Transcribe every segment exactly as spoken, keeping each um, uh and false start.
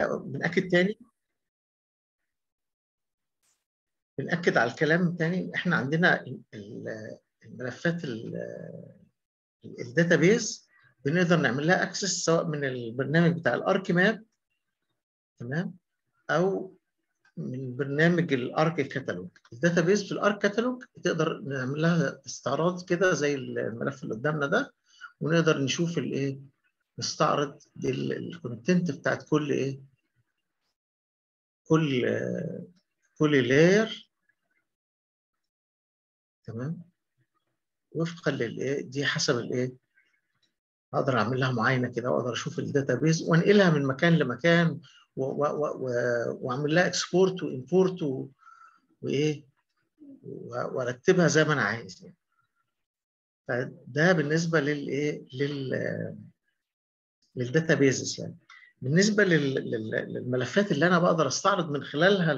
بنأكد تاني بنأكد على الكلام تاني. احنا عندنا الملفات الداتابيز بنقدر نعمل لها اكسس سواء من البرنامج بتاع الارك ماب، تمام، او من برنامج الارك كاتالوج. الداتابيز في الارك كاتالوج تقدر نعمل لها استعراض كده زي الملف اللي قدامنا ده، ونقدر نشوف الايه، نستعرض الكونتنت بتاعت كل ايه، كل كل لاير، تمام، وفقا للايه دي حسب الايه، اقدر اعمل لها معاينه كده، واقدر اشوف الداتابيز وانقلها من مكان لمكان، واعمل لها اكسبورت وامبورت وايه، وارتبها زي ما انا عايز يعني. فده بالنسبه للايه، لل للداتابيزز يعني. بالنسبه للملفات اللي انا بقدر استعرض من خلالها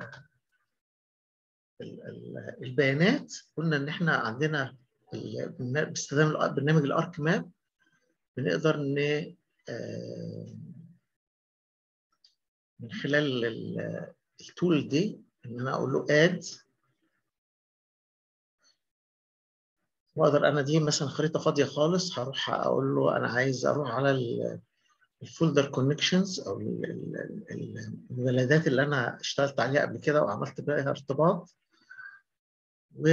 البيانات، قلنا ان احنا عندنا باستخدام برنامج الارك ماب بنقدر ن من خلال التول دي ان انا اقول له اد، واقدر انا دي مثلا خريطه فاضيه خالص، هروح اقول له انا عايز اروح على الفولدر كونكشنز او المجلدات اللي انا اشتغلت عليها قبل كده وعملت بيها ارتباط، و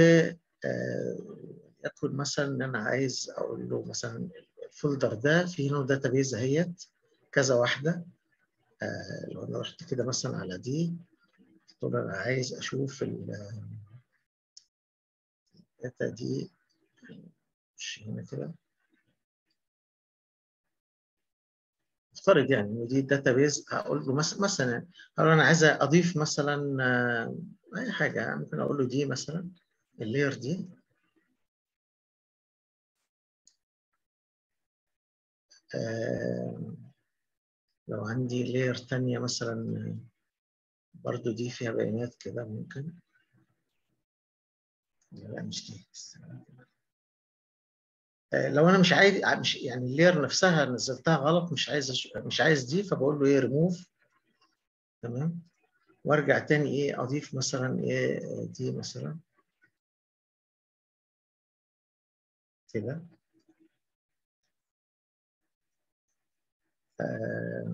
يكون مثلا ان انا عايز اقول له مثلا الفولدر ده فيه هنا داتابيز اهيت كذا واحده. لو انا رحت كده مثلا على دي، قلت له انا عايز اشوف الداتا دي، مش هنا كده، افترض يعني ان دي داتابيز، هقول له مثلا مثلا هقول له انا عايز اضيف مثلا اي حاجه، ممكن اقول له دي مثلا اللاير دي، آه لو عندي لاير ثانيه مثلا برضو دي فيها بيانات كده، ممكن، لا مش دي، آه لو انا مش عايز، مش يعني اللاير نفسها نزلتها غلط، مش عايز مش عايز دي، فبقول له ايه ريموف، تمام، وارجع تاني ايه اضيف مثلا ايه دي مثلا كده. آه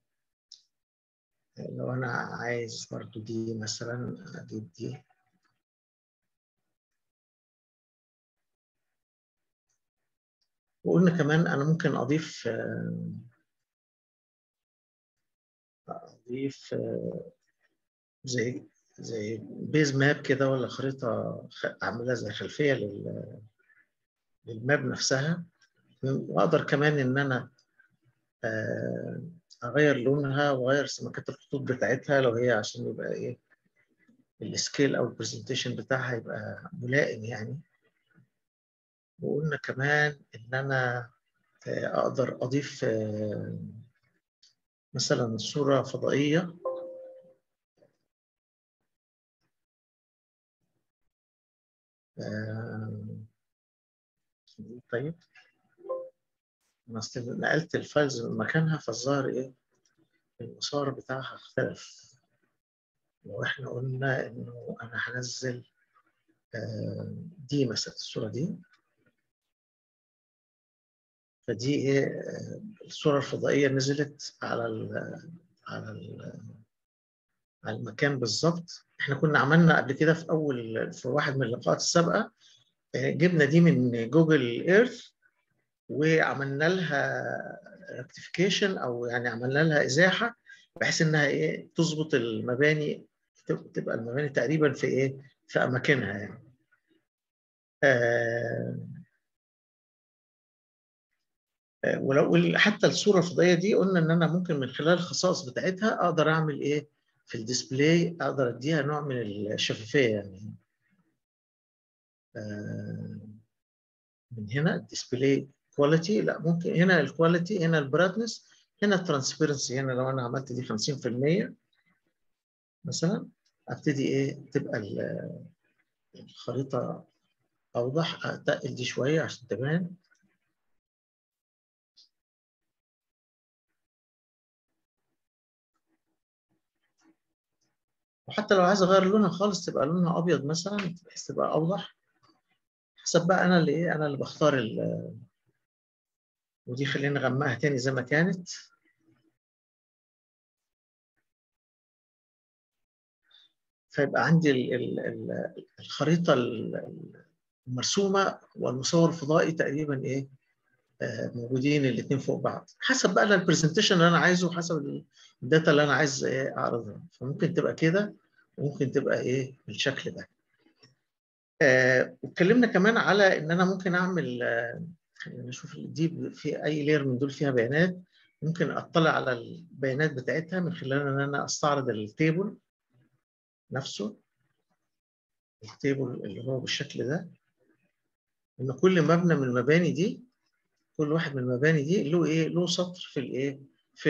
لو انا عايز برضو دي مثلا اجيب دي، وقلنا كمان انا ممكن اضيف اضيف زي زي بيز ماب كده، ولا خريطه اعملها زي خلفيه للماب نفسها، واقدر كمان ان انا اغير لونها واغير سمكات الخطوط بتاعتها لو هي عشان يبقى ايه السكيل او البرزنتيشن بتاعها يبقى ملائم يعني. وقلنا كمان ان انا اقدر اضيف مثلا صورة فضائية، طيب انا نقلت الفايلز من مكانها، فالظاهر ايه المسار بتاعها اختلف. لو احنا قلنا انه انا هنزل دي مثلا الصورة دي، فدي ايه الصورة الفضائية نزلت على ال على ال على المكان بالظبط. احنا كنا عملنا قبل كده في اول في واحد من اللقاءات السابقة، جبنا دي من جوجل ايرث وعملنا لها ريكتيفيكيشن، او يعني عملنا لها ازاحه بحيث انها ايه تظبط المباني، تبقى المباني تقريبا في ايه في اماكنها يعني. آه ولو حتى الصوره الفضائيه دي قلنا ان انا ممكن من خلال الخصائص بتاعتها اقدر اعمل ايه في الديسبلاي، اقدر اديها نوع من الشفافيه يعني. آه من هنا الديسبلاي كواليتي، لا ممكن هنا الكواليتي، هنا البرايتنس، هنا الترانسبيرنسي. هنا لو انا عملت دي خمسين في المية مثلا، ابتدي ايه تبقى الخريطه اوضح، اتقل دي شويه عشان تبان. وحتى لو عايز اغير لونها خالص تبقى لونها ابيض مثلا بحيث تبقى اوضح، حسب بقى انا اللي ايه انا اللي بختار ال... ودي خلينا نغمقها تاني زي ما كانت. فيبقى عندي ال... ال... ال... الخريطه المرسومه والمصور الفضائي تقريبا ايه آه موجودين الاثنين فوق بعض، حسب بقى البرزنتيشن اللي انا عايزه، حسب الداتا اللي انا عايز ايه اعرضها. فممكن تبقى كده وممكن تبقى ايه بالشكل ده. آه واتكلمنا كمان على ان انا ممكن اعمل آه خلينا نشوف دي في اي لير من دول فيها بيانات، ممكن اطلع على البيانات بتاعتها من خلال ان انا استعرض التيبل نفسه، التيبل اللي هو بالشكل ده، ان كل مبنى من المباني دي، كل واحد من المباني دي له ايه له سطر في الايه في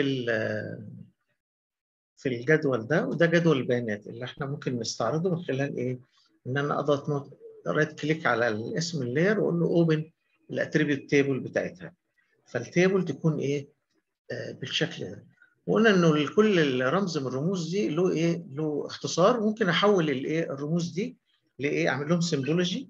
في الجدول ده، وده جدول البيانات اللي احنا ممكن نستعرضه من خلال ايه ان انا اضغط رايت كليك على الاسم اللاير واقول له اوبن الاتريبيوت تيبل بتاعتها، فالتيبل تكون ايه آه بالشكل ده. وقلنا انه لكل رمز من الرموز دي له ايه له اختصار، ممكن احول الايه الرموز دي لايه اعمل لهم سيمبولوجي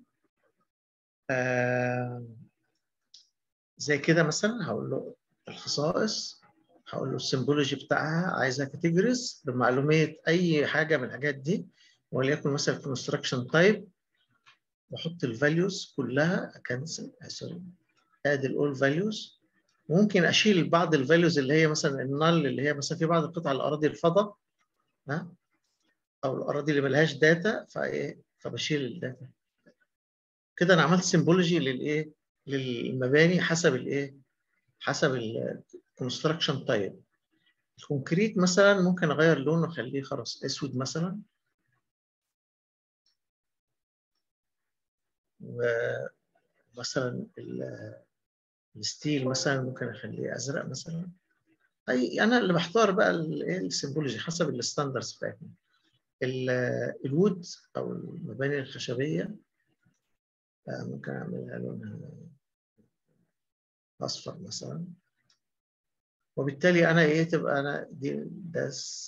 آه زي كده. مثلا هقول له الخصائص، هقول له السيمبولوجي بتاعها عايزها كاتيجوريز بمعلوميه اي حاجه من الحاجات دي، وليكن مثلا كونستراكشن تايب، واحط الفاليوز كلها اكنسل سوري ادي الاول فاليوز. ممكن اشيل بعض الفاليوز اللي هي مثلا النال اللي هي مثلا في بعض القطع الاراضي الفضاء ها او الاراضي اللي ملهاش داتا فايه فبشيل الداتا. كده انا عملت سيمبولوجي للايه للمباني حسب الايه حسب الكونستراكشن تايب. الكونكريت مثلا ممكن اغير لونه اخليه خلاص اسود مثلا، ومثلا الستيل مثلا ممكن اخليه ازرق مثلا. اي انا اللي بختار بقى الايه السيمبولوجي حسب الستاندردز بتاعتنا. الوود او المباني الخشبيه ممكن اعملها لونها اصفر مثلا، وبالتالي انا ايه تبقى انا دي ده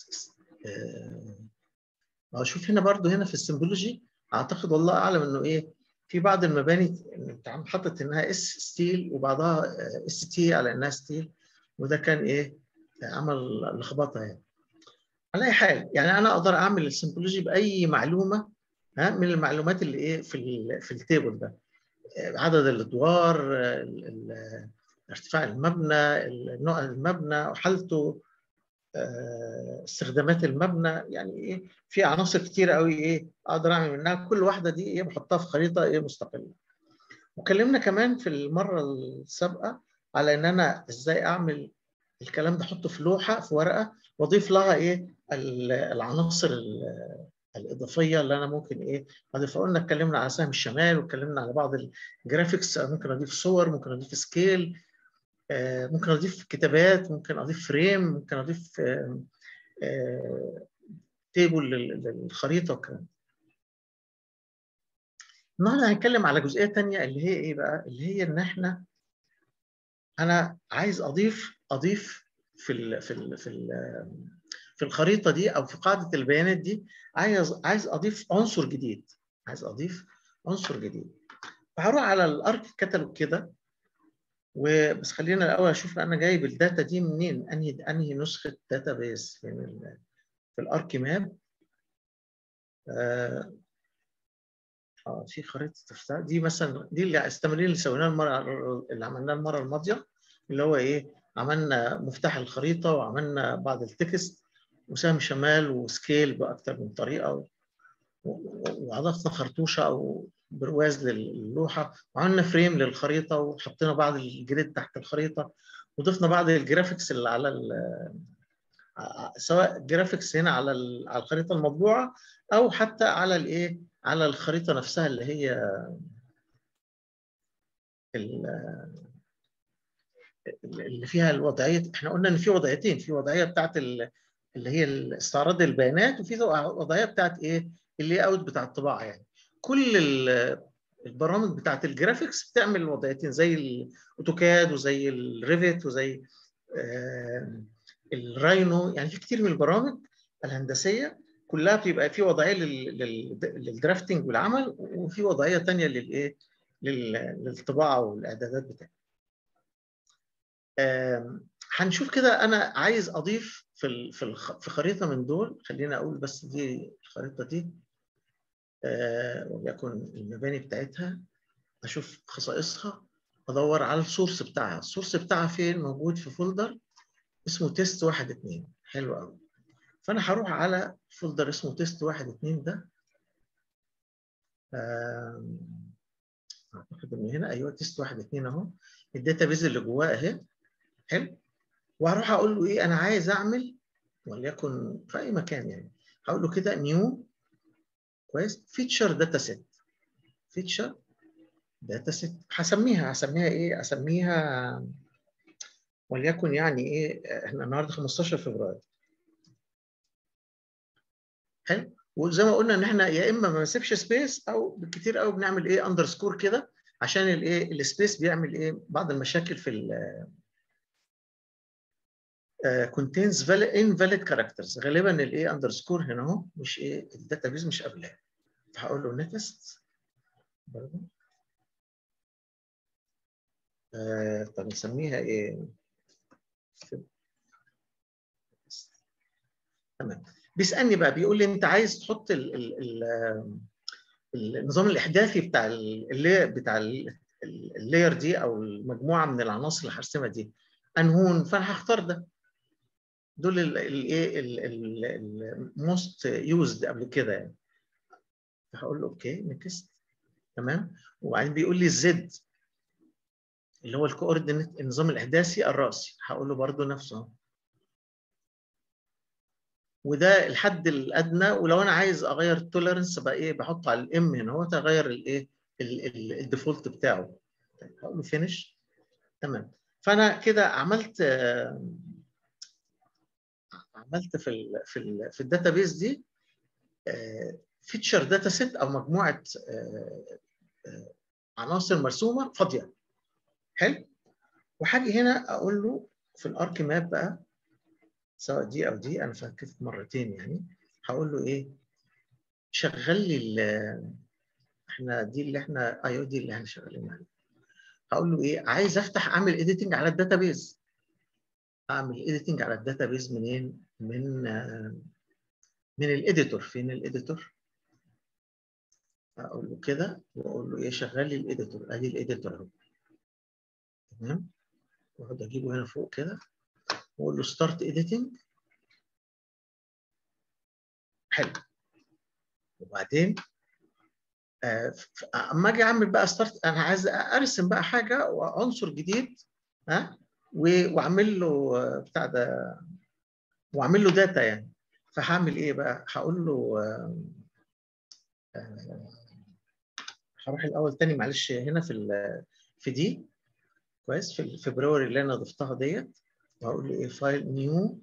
اه شوف هنا برضو هنا في السيمبولوجي اعتقد والله اعلم انه ايه في بعض المباني انت عم حطت انها اس ستيل وبعضها اس تي على انها ستيل، وده كان ايه عمل لخبطه يعني. على اي حال يعني انا اقدر اعمل السيمبولوجي باي معلومه ها من المعلومات اللي ايه في ال في التيبل ده، عدد الادوار، ارتفاع المبنى، نوع المبنى وحالته، استخدامات المبنى، يعني ايه في عناصر كتيره قوي ايه اقدر اعمل منها كل واحده دي ايه بحطها في خريطه ايه مستقله. وكلمنا كمان في المره السابقه على ان انا ازاي اعمل الكلام ده احطه في لوحه في ورقه واضيف لها ايه العناصر الاضافيه اللي انا ممكن ايه اضيفها. قلنا اتكلمنا على سهم الشمال واتكلمنا على بعض الجرافيكس، ممكن اضيف صور، ممكن اضيف سكيل، ممكن اضيف كتابات، ممكن اضيف فريم، ممكن اضيف تيبل للخريطه والكلام. النهارده هنتكلم على جزئيه ثانيه اللي هي ايه بقى؟ اللي هي ان احنا انا عايز اضيف اضيف في ال في ال في ال في الخريطه دي او في قاعده البيانات دي، عايز عايز اضيف عنصر جديد، عايز اضيف عنصر جديد. فهروح على الارك كتالوج كده، وبس خلينا الاول اشوف انا جايب الداتا دي منين، انهي انهي نسخه داتا بيز يعني في الارك ماب. آه اه في خريطه تفتح دي مثلا، دي اللي استمرين اللي سويناها المره اللي عملناها المره الماضيه، اللي هو ايه عملنا مفتاح الخريطه وعملنا بعض التكست وسهم شمال وسكيل باكثر من طريقه، واضفنا خرطوشه او برواز للوحه، وعملنا فريم للخريطه وحطينا بعض الجريد تحت الخريطه، وضفنا بعض الجرافيكس اللي على سواء جرافيكس هنا على على الخريطه المطبوعه او حتى على الايه على الخريطه نفسها اللي هي اللي فيها الوضعيه. احنا قلنا ان في وضعيتين، في وضعيه بتاعت اللي هي استعراض البيانات، وفي وضعيه بتاعت ايه اللي اوت بتاع الطباعه. يعني كل البرامج بتاعت الجرافيكس بتعمل وضعيتين زي الاوتوكاد وزي الريفيت وزي آه الراينو، يعني في كتير من البرامج الهندسيه كلها بيبقى في وضعيه للدرافتنج والعمل، وفي وضعيه ثانيه للايه؟ للطباعه والاعدادات بتاعتها. هنشوف كده. انا عايز اضيف في في في خريطه من دول، خلينا اقول بس دي الخريطه دي آه وليكن المباني بتاعتها، اشوف خصائصها، ادور على السورس بتاعها. السورس بتاعها فين؟ موجود في فولدر اسمه تيست واحد اتنين. حلو قوي. فانا هروح على فولدر اسمه تيست واحد اتنين ده. اعتقد من هنا، ايوه تيست واحد اتنين اهو، الداتابيز اللي جواه اهي. حلو. وهروح اقول له ايه؟ انا عايز اعمل وليكن في اي مكان يعني، هقول له كده نيو كويس فيتشر داتا سيت. فيتشر داتا سيت هسميها هسميها ايه؟ اسميها وليكن يعني ايه، احنا النهارده خمستاشر فبراير. حلو. وزي ما قلنا ان احنا يا اما ما نسيبش سبيس، او بالكثير قوي بنعمل ايه؟ اندرسكور كده، عشان الايه؟ السبيس بيعمل ايه؟ بعض المشاكل في ال contains invalid characters. غالبا الايه؟ اندرسكور هنا اهو، مش ايه؟ الداتابيز مش قبلها. فهقول له نيكست برضه. آه طب نسميها ايه؟ تمام. بيسالني بقى، بيقول لي انت عايز تحط ال ال ال النظام الاحداثي بتاع اللي بتاع اللاير دي، او المجموعه من العناصر اللي هرسمها دي انهون. فانا هختار ده. دول الايه؟ الموست يوزد قبل كده يعني. هقول له اوكي نيكست. تمام. وبعدين بيقول لي الزد اللي هو الكوردينيت، النظام الاحداثي الراسي، هقول له برده نفسه. وده الحد الادنى. ولو انا عايز اغير التوليرنس بقى ايه؟ بحط على الام هنا هو تغير الايه؟ الديفولت بتاعه. هقول له فينيش. تمام. فانا كده عملت عملت في ال في ال في الداتابيز دي فيتشر داتا سيت، او مجموعه عناصر مرسومه فاضيه. حلو. وهاجي هنا اقول له في الارك ماب بقى، سواء دي او دي، انا فكرت مرتين يعني. هقول له ايه؟ شغل لي احنا دي اللي احنا ايوه دي اللي احنا شغالين عليها. هقول له ايه؟ عايز افتح اعمل اديتنج على الداتابيز. اعمل اديتنج على الداتابيز منين؟ من من الاديتور. فين الاديتور؟ اقول له كده واقول له ايه؟ شغل لي الاديتور. ادي الاديتور اهو. تمام. واقعد اجيبه هنا فوق كده واقول له ستارت اديتنج. حلو. وبعدين اما اجي اعمل بقى ستارت، انا عايز ارسم بقى حاجه وعنصر جديد، ها، واعمل له بتاع ده، واعمل له داتا يعني. فهعمل ايه بقى؟ هقول له هروح الاول تاني معلش هنا في في دي كويس، في الفبراير اللي انا ضفتها ديت، وهقول له ايه؟ فايل نيو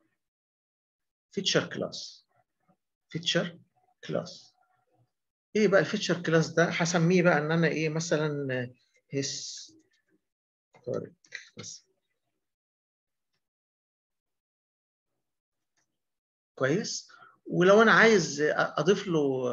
فيتشر كلاس. فيتشر كلاس. ايه بقى الفيتشر كلاس ده؟ هسميه بقى ان انا ايه؟ مثلا هيس بس. كويس. ولو انا عايز اضيف له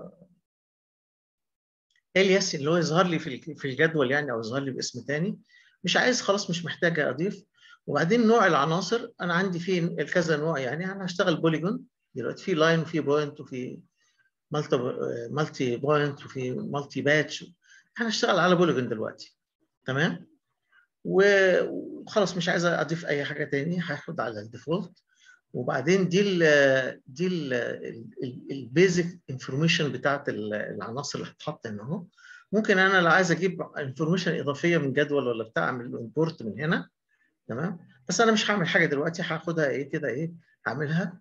الياس اللي هو يظهر لي في في الجدول يعني، او يظهر لي باسم ثاني، مش عايز خلاص، مش محتاجه اضيف. وبعدين نوع العناصر انا عندي فيه كذا نوع يعني. انا هشتغل بوليجون دلوقتي، في لاين وفي بوينت وفي مالتي مالتي بوينت وفي مالتي باتش. هنشتغل على بوليجون دلوقتي. تمام. وخلاص مش عايز اضيف اي حاجه ثاني، هاخد على الديفولت. وبعدين دي ال دي البيزك انفورميشن بتاعت العناصر اللي هتتحط هنا اهو. ممكن انا لو عايز اجيب انفورميشن اضافيه من جدول ولا بتاع، اعمل له امبورت من هنا. تمام. بس انا مش هعمل حاجه دلوقتي، هاخدها ايه كده ايه؟ هعملها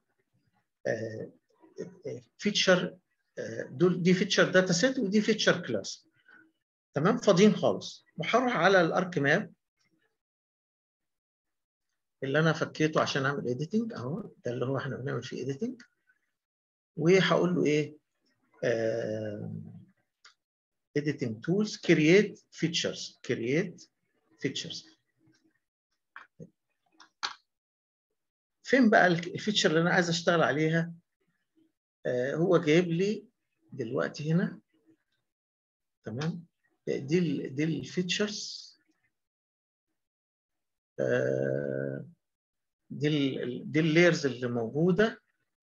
فيتشر. دول دي فيتشر داتا سيت ودي فيتشر كلاس. تمام. فاضيين خالص. وهروح على الارك ماب اللي انا فكيته عشان اعمل اديتنج اهو، ده اللي هو احنا بنعمل فيه اديتنج. وهقول له ايه؟ آه editing tools create features. create features. فين بقى الفيتشر اللي انا عايز اشتغل عليها؟ آه هو جايب لي دلوقتي هنا، تمام، دي ال دي الفيتشرز، آه دي ال دي اللايرز اللي موجوده.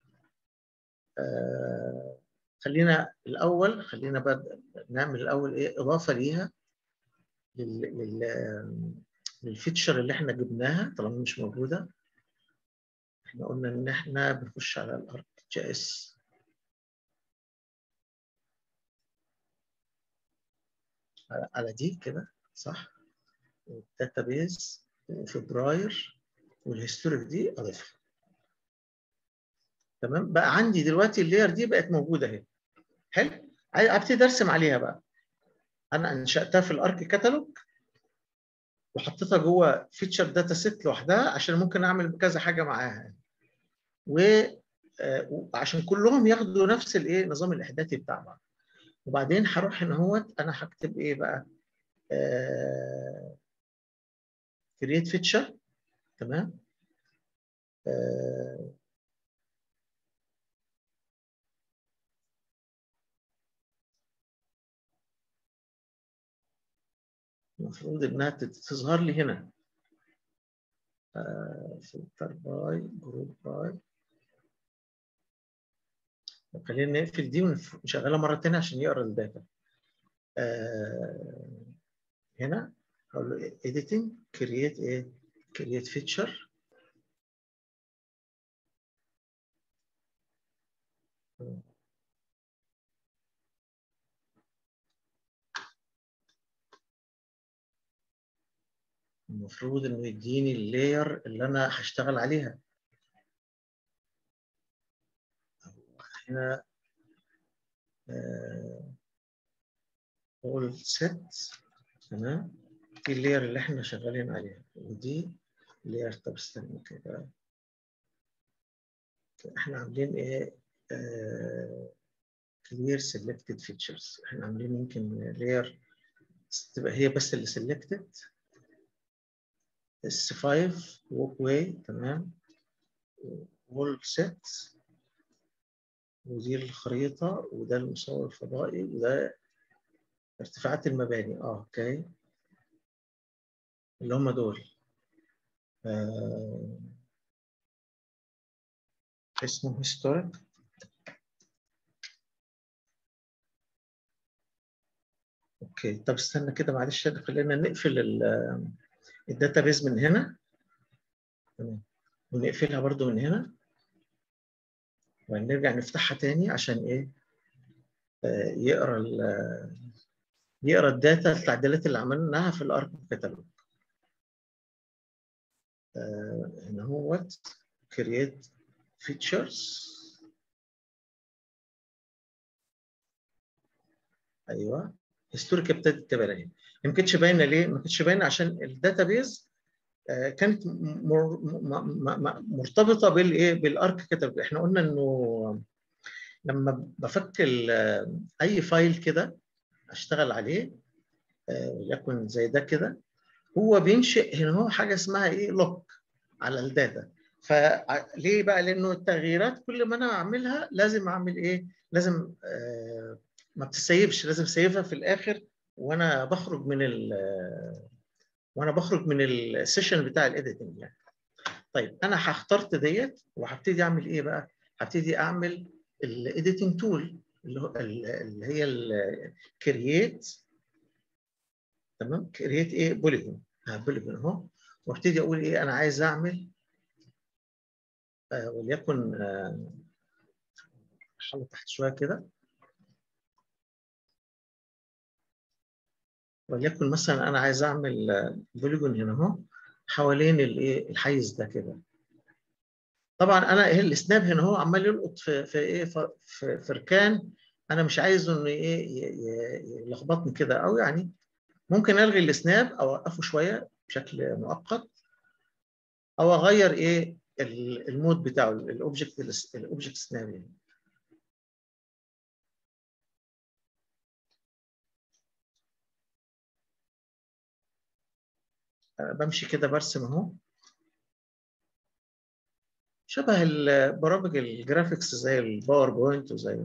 آه خلينا الاول خلينا بقى نعمل الاول ايه اضافه ليها لل لل للفيتشر اللي احنا جبناها طالما مش موجوده. احنا قلنا ان احنا بنخش على الارك جي اس، على دي كده صح، الداتابيز وفبراير والهيستوريك دي اضيفها. تمام، بقى عندي دلوقتي اللاير دي بقت موجوده اهي. حلو، ابتدي ارسم عليها بقى. انا انشاتها في الارك كاتالوج وحطيتها جوه فيتشر داتا سيت لوحدها عشان ممكن اعمل كذا حاجه معاها، وعشان كلهم ياخدوا نفس الايه نظام الاحداثي بتاع بعض. وبعدين هروح هنا اهوت انا هكتب ايه بقى، كرييت فيتشر. تمام، آه المفروض انها تظهر لي هنا فلتر باي جروب باي. خلينا نقفل دي ونشغلها مره ثانيه عشان يقرا الداتا. آه هنا هقول له editing create ايه create feature. المفروض انه يديني اللاير اللي انا هشتغل عليها. هنا all set. تمام، دي اللاير اللي احنا شغالين عليها، ودي لاير. طب استنى كده، احنا عاملين ايه clear selected features. احنا عاملين يمكن لاير تبقى هي بس اللي selected اس خمسة walk way. تمام، all set، ودي الخريطة، وده المصور الفضائي، وده ارتفاعات المباني. اه اوكي، اللي هم دول. آه اسمه هيستوريك. اوكي، طب استنى كده معلش، خلينا نقفل الداتابيز من هنا. تمام، ونقفلها برضو من هنا ونرجع نفتحها تاني عشان ايه آه يقرا يقرا الداتا التعديلات اللي عملناها في الارك كاتالوج. آه هنا هو create features. ايوه، هيستوريك ابتدت تبان اهي. ما كانتش باينه ليه؟ ما كانتش باينه عشان الداتابيز آه كانت مر... مرتبطه بالايه بالارك كاتالوج. احنا قلنا انه لما بفك اي فايل كده اشتغل عليه وليكن آه زي ده كده، هو بينشئ هنا هو حاجه اسمها ايه لوك على الداتا. فليه بقى؟ لانه التغييرات كل ما انا اعملها لازم اعمل ايه؟ لازم آه ما بتسيبش، لازم اسيبها في الاخر وانا بخرج من ال وانا بخرج من السيشن بتاع الايديتنج يعني. طيب انا اخترت ديت وهبتدي اعمل ايه بقى؟ هبتدي اعمل الايديتنج تول اللي هو اللي هي الكرييت. تمام، كرييت ايه بوليجون. بوليجون اهو، وابتدي اقول ايه انا عايز اعمل آه وليكن آه حاول تحت شويه كده، وليكن مثلا انا عايز اعمل بوليجون هنا اهو حوالين الايه الحيز ده كده. طبعا انا ايه السناب هنا هو عمال يلقط في في ايه في, في ركان، انا مش عايزه انه ايه يلخبطني كده، او يعني ممكن الغي السناب او اوقفه شويه بشكل مؤقت، او اغير ايه المود بتاعه الاوبجكت الاوبجكت سناب يعني. بمشي كده برسم اهو شبه البرامج الجرافيكس زي الباوربوينت وزي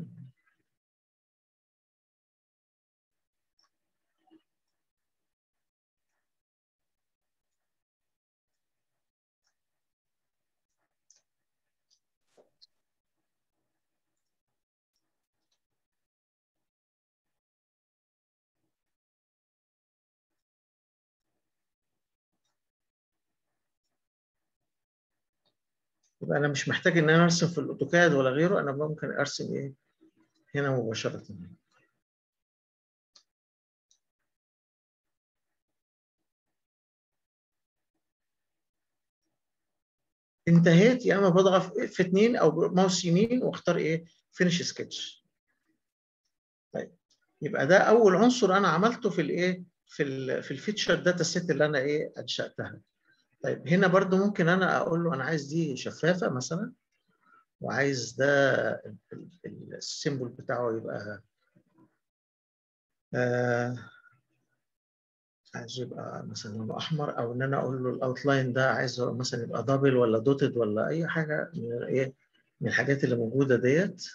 يبقى انا مش محتاج ان انا ارسم في الاوتوكاد ولا غيره، انا ممكن ارسم ايه هنا مباشره. انتهيت، يا اما بضغط في اتنين او ماوس يمين واختار ايه فينيش سكتش. طيب يبقى ده اول عنصر انا عملته في الايه في ال في الفيتشر داتا سيت اللي انا ايه انشاتها. طيب هنا برضو ممكن انا اقول له انا عايز دي شفافه مثلا، وعايز ده السيمبل بتاعه يبقى آه عايز يبقى مثلا لونه احمر، او ان انا اقول له الاوتلاين ده عايز مثلا يبقى دبل ولا دوتد ولا اي حاجه من ايه من الحاجات اللي موجوده ديت.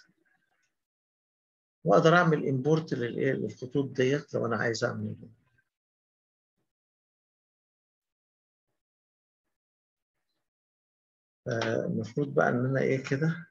واقدر اعمل امبورت للايه للخطوط ديت لو انا عايز اعمل. آه المفروض بقى ان انا ايه كده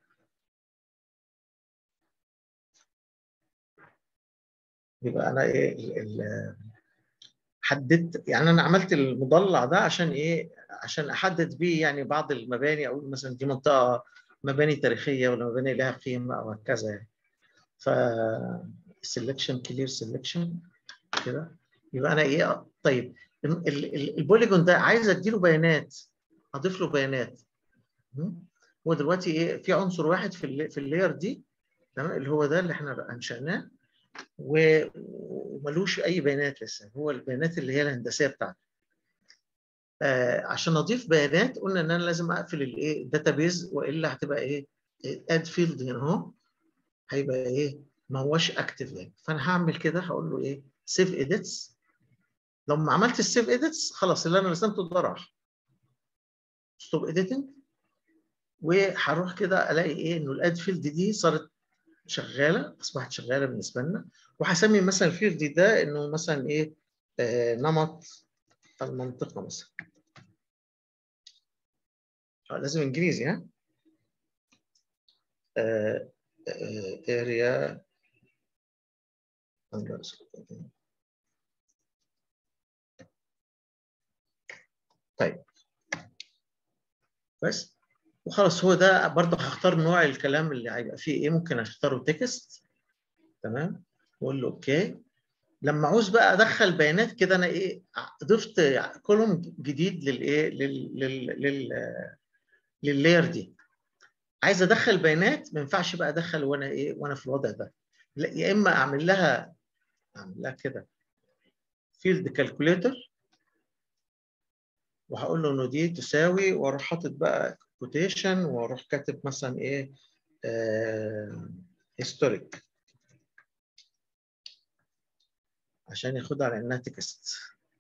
يبقى انا ايه ال ال حددت، يعني انا عملت المضلع ده عشان ايه عشان احدد بيه يعني بعض المباني، اقول مثلا دي منطقه مباني تاريخيه ولا مباني لها قيمه او هكذا يعني. ف سelection كلير سelection كده. يبقى انا ايه طيب البوليجون ده عايز اديله بيانات، اضيف له بيانات. هو دلوقتي ايه في عنصر واحد في ال في اللاير دي، تمام، اللي هو ده اللي احنا انشأناه وملوش اي بيانات لسه، هو البيانات اللي هي الهندسيه بتاعته. آه عشان اضيف بيانات قلنا ان انا لازم اقفل الايه الداتابيز، والا هتبقى ايه اد فيلد هنا اهو هيبقى ايه ما هوش اكتف يعني. فانا هعمل كده هقول له ايه سيف ايديتس. لما عملت السيف ايديتس خلاص اللي انا رسمته ده راح ستوب ايديتنج، وهروح كده الاقي ايه انه الاد فيلد دي صارت شغاله، اصبحت شغاله بالنسبه لنا. وهسمي مثلا الفيلد ده انه مثلا ايه آه نمط المنطقه مثلا. لازم انجليزي ها اريا. طيب بس وخلاص هو ده برضه هختار نوع الكلام اللي هيبقى فيه ايه، ممكن اختاره تكست، تمام، واقول له اوكي. لما عاوز بقى ادخل بيانات كده انا ايه ضفت كولوم جديد للايه لل لل لل لللاير دي. عايز ادخل بيانات ما ينفعش بقى ادخل وانا ايه وانا في الوضع ده، لا يا اما اعمل لها اعمل لها كده فيلد كالكوليتر، وهقول له انه دي تساوي، واروح حاطط بقى كوتيشن، واروح كاتب مثلا ايه هيستوريك آه عشان ياخدها على انها تكست.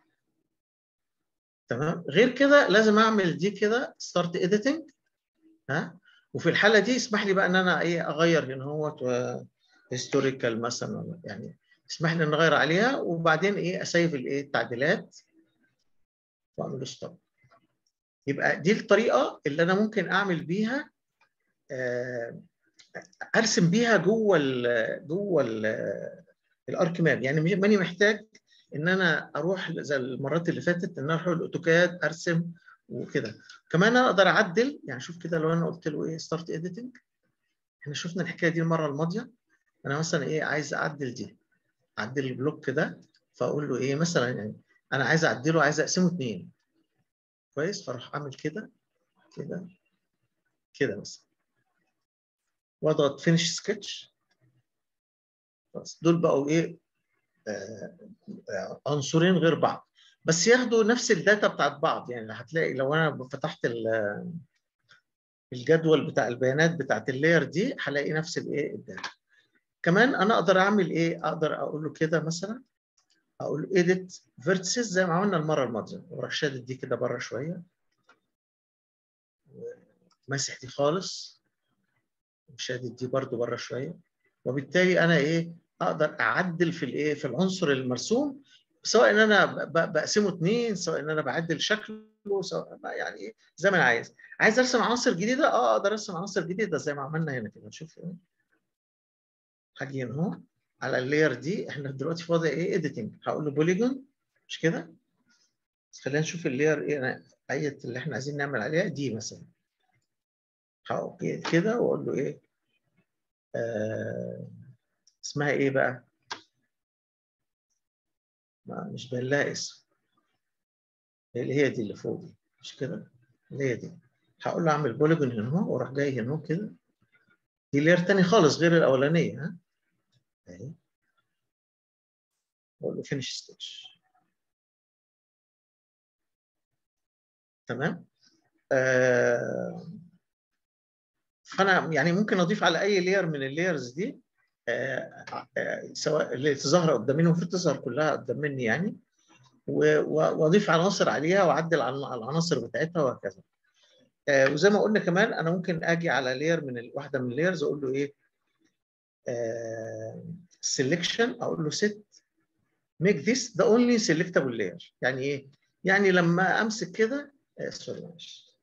تمام. غير كده لازم اعمل دي كده ستارت اديتنج ها. وفي الحاله دي اسمح لي بقى ان انا ايه اغير هنا اهوت هيستوريكال مثلا، يعني اسمح لي ان اغير عليها، وبعدين ايه اسيف الايه التعديلات واعمل ستوب. يبقى دي الطريقه اللي انا ممكن اعمل بيها آه ارسم بيها جوه ال جوه الارك ماب. يعني ماني محتاج ان انا اروح زي المرات اللي فاتت ان انا اروح الاوتوكاد ارسم وكده. كمان انا اقدر اعدل، يعني شوف كده لو انا قلت له ايه ستارت اديتنج، احنا شفنا الحكايه دي المره الماضيه. انا مثلا ايه عايز اعدل دي، اعدل البلوك ده، فاقول له ايه مثلا يعني انا عايز اعدله، عايز اقسمه اثنين كويس، فاروح اعمل كده كده كده مثلا، واضغط فينيش سكتش. خلاص دول بقوا ايه آه آه عنصرين غير بعض، بس ياخدوا نفس الداتا بتاعت بعض. يعني هتلاقي لو انا فتحت الجدول بتاع البيانات بتاعت اللاير دي هلاقي نفس الايه الداتا. كمان انا اقدر اعمل ايه، اقدر اقول له كده مثلا اقول له edit vertices زي ما عملنا المره الماضيه، واروح شادد دي كده بره شويه ماسح دي خالص، وشادد دي برضو بره شويه، وبالتالي انا ايه اقدر اعدل في الايه في العنصر المرسوم، سواء ان انا بقسمه اثنين، سواء ان انا بعدل شكله، سواء يعني ايه زي ما انا عايز. عايز ارسم عناصر جديده، اه اقدر ارسم عناصر جديده زي ما عملنا هنا كده. نشوف هاجي هنا اهو على اللاير دي، احنا دلوقتي فاضي ايه اديتنج، هقول له بوليجون مش كده. بس خلينا نشوف اللاير ايه اية اللي احنا عايزين نعمل عليها دي مثلا. هقول كده واقول له ايه آه اسمها ايه بقى؟ ما مش باين لها اسم، اللي هي دي اللي فوق دي مش كده، اللي هي دي. هقول له اعمل بوليجون هنا اهو، واروح جاي هنا اهو كده. دي لاير تاني خالص غير الاولانيه ها اهي. اقول له فينش ستيتش. تمام. آه فانا يعني ممكن اضيف على اي لاير من اللايرز دي، آه آه سواء اللي تظهر قدامي، المفروض تظهر كلها قدام مني يعني، واضيف عناصر عليها واعدل على العناصر بتاعتها وهكذا. آه وزي ما قلنا كمان انا ممكن اجي على لاير من واحده من اللايرز اقول له ايه سيلكشن، uh, اقول له set make this the only selectable layer. يعني ايه؟ يعني لما امسك كده سوري معلش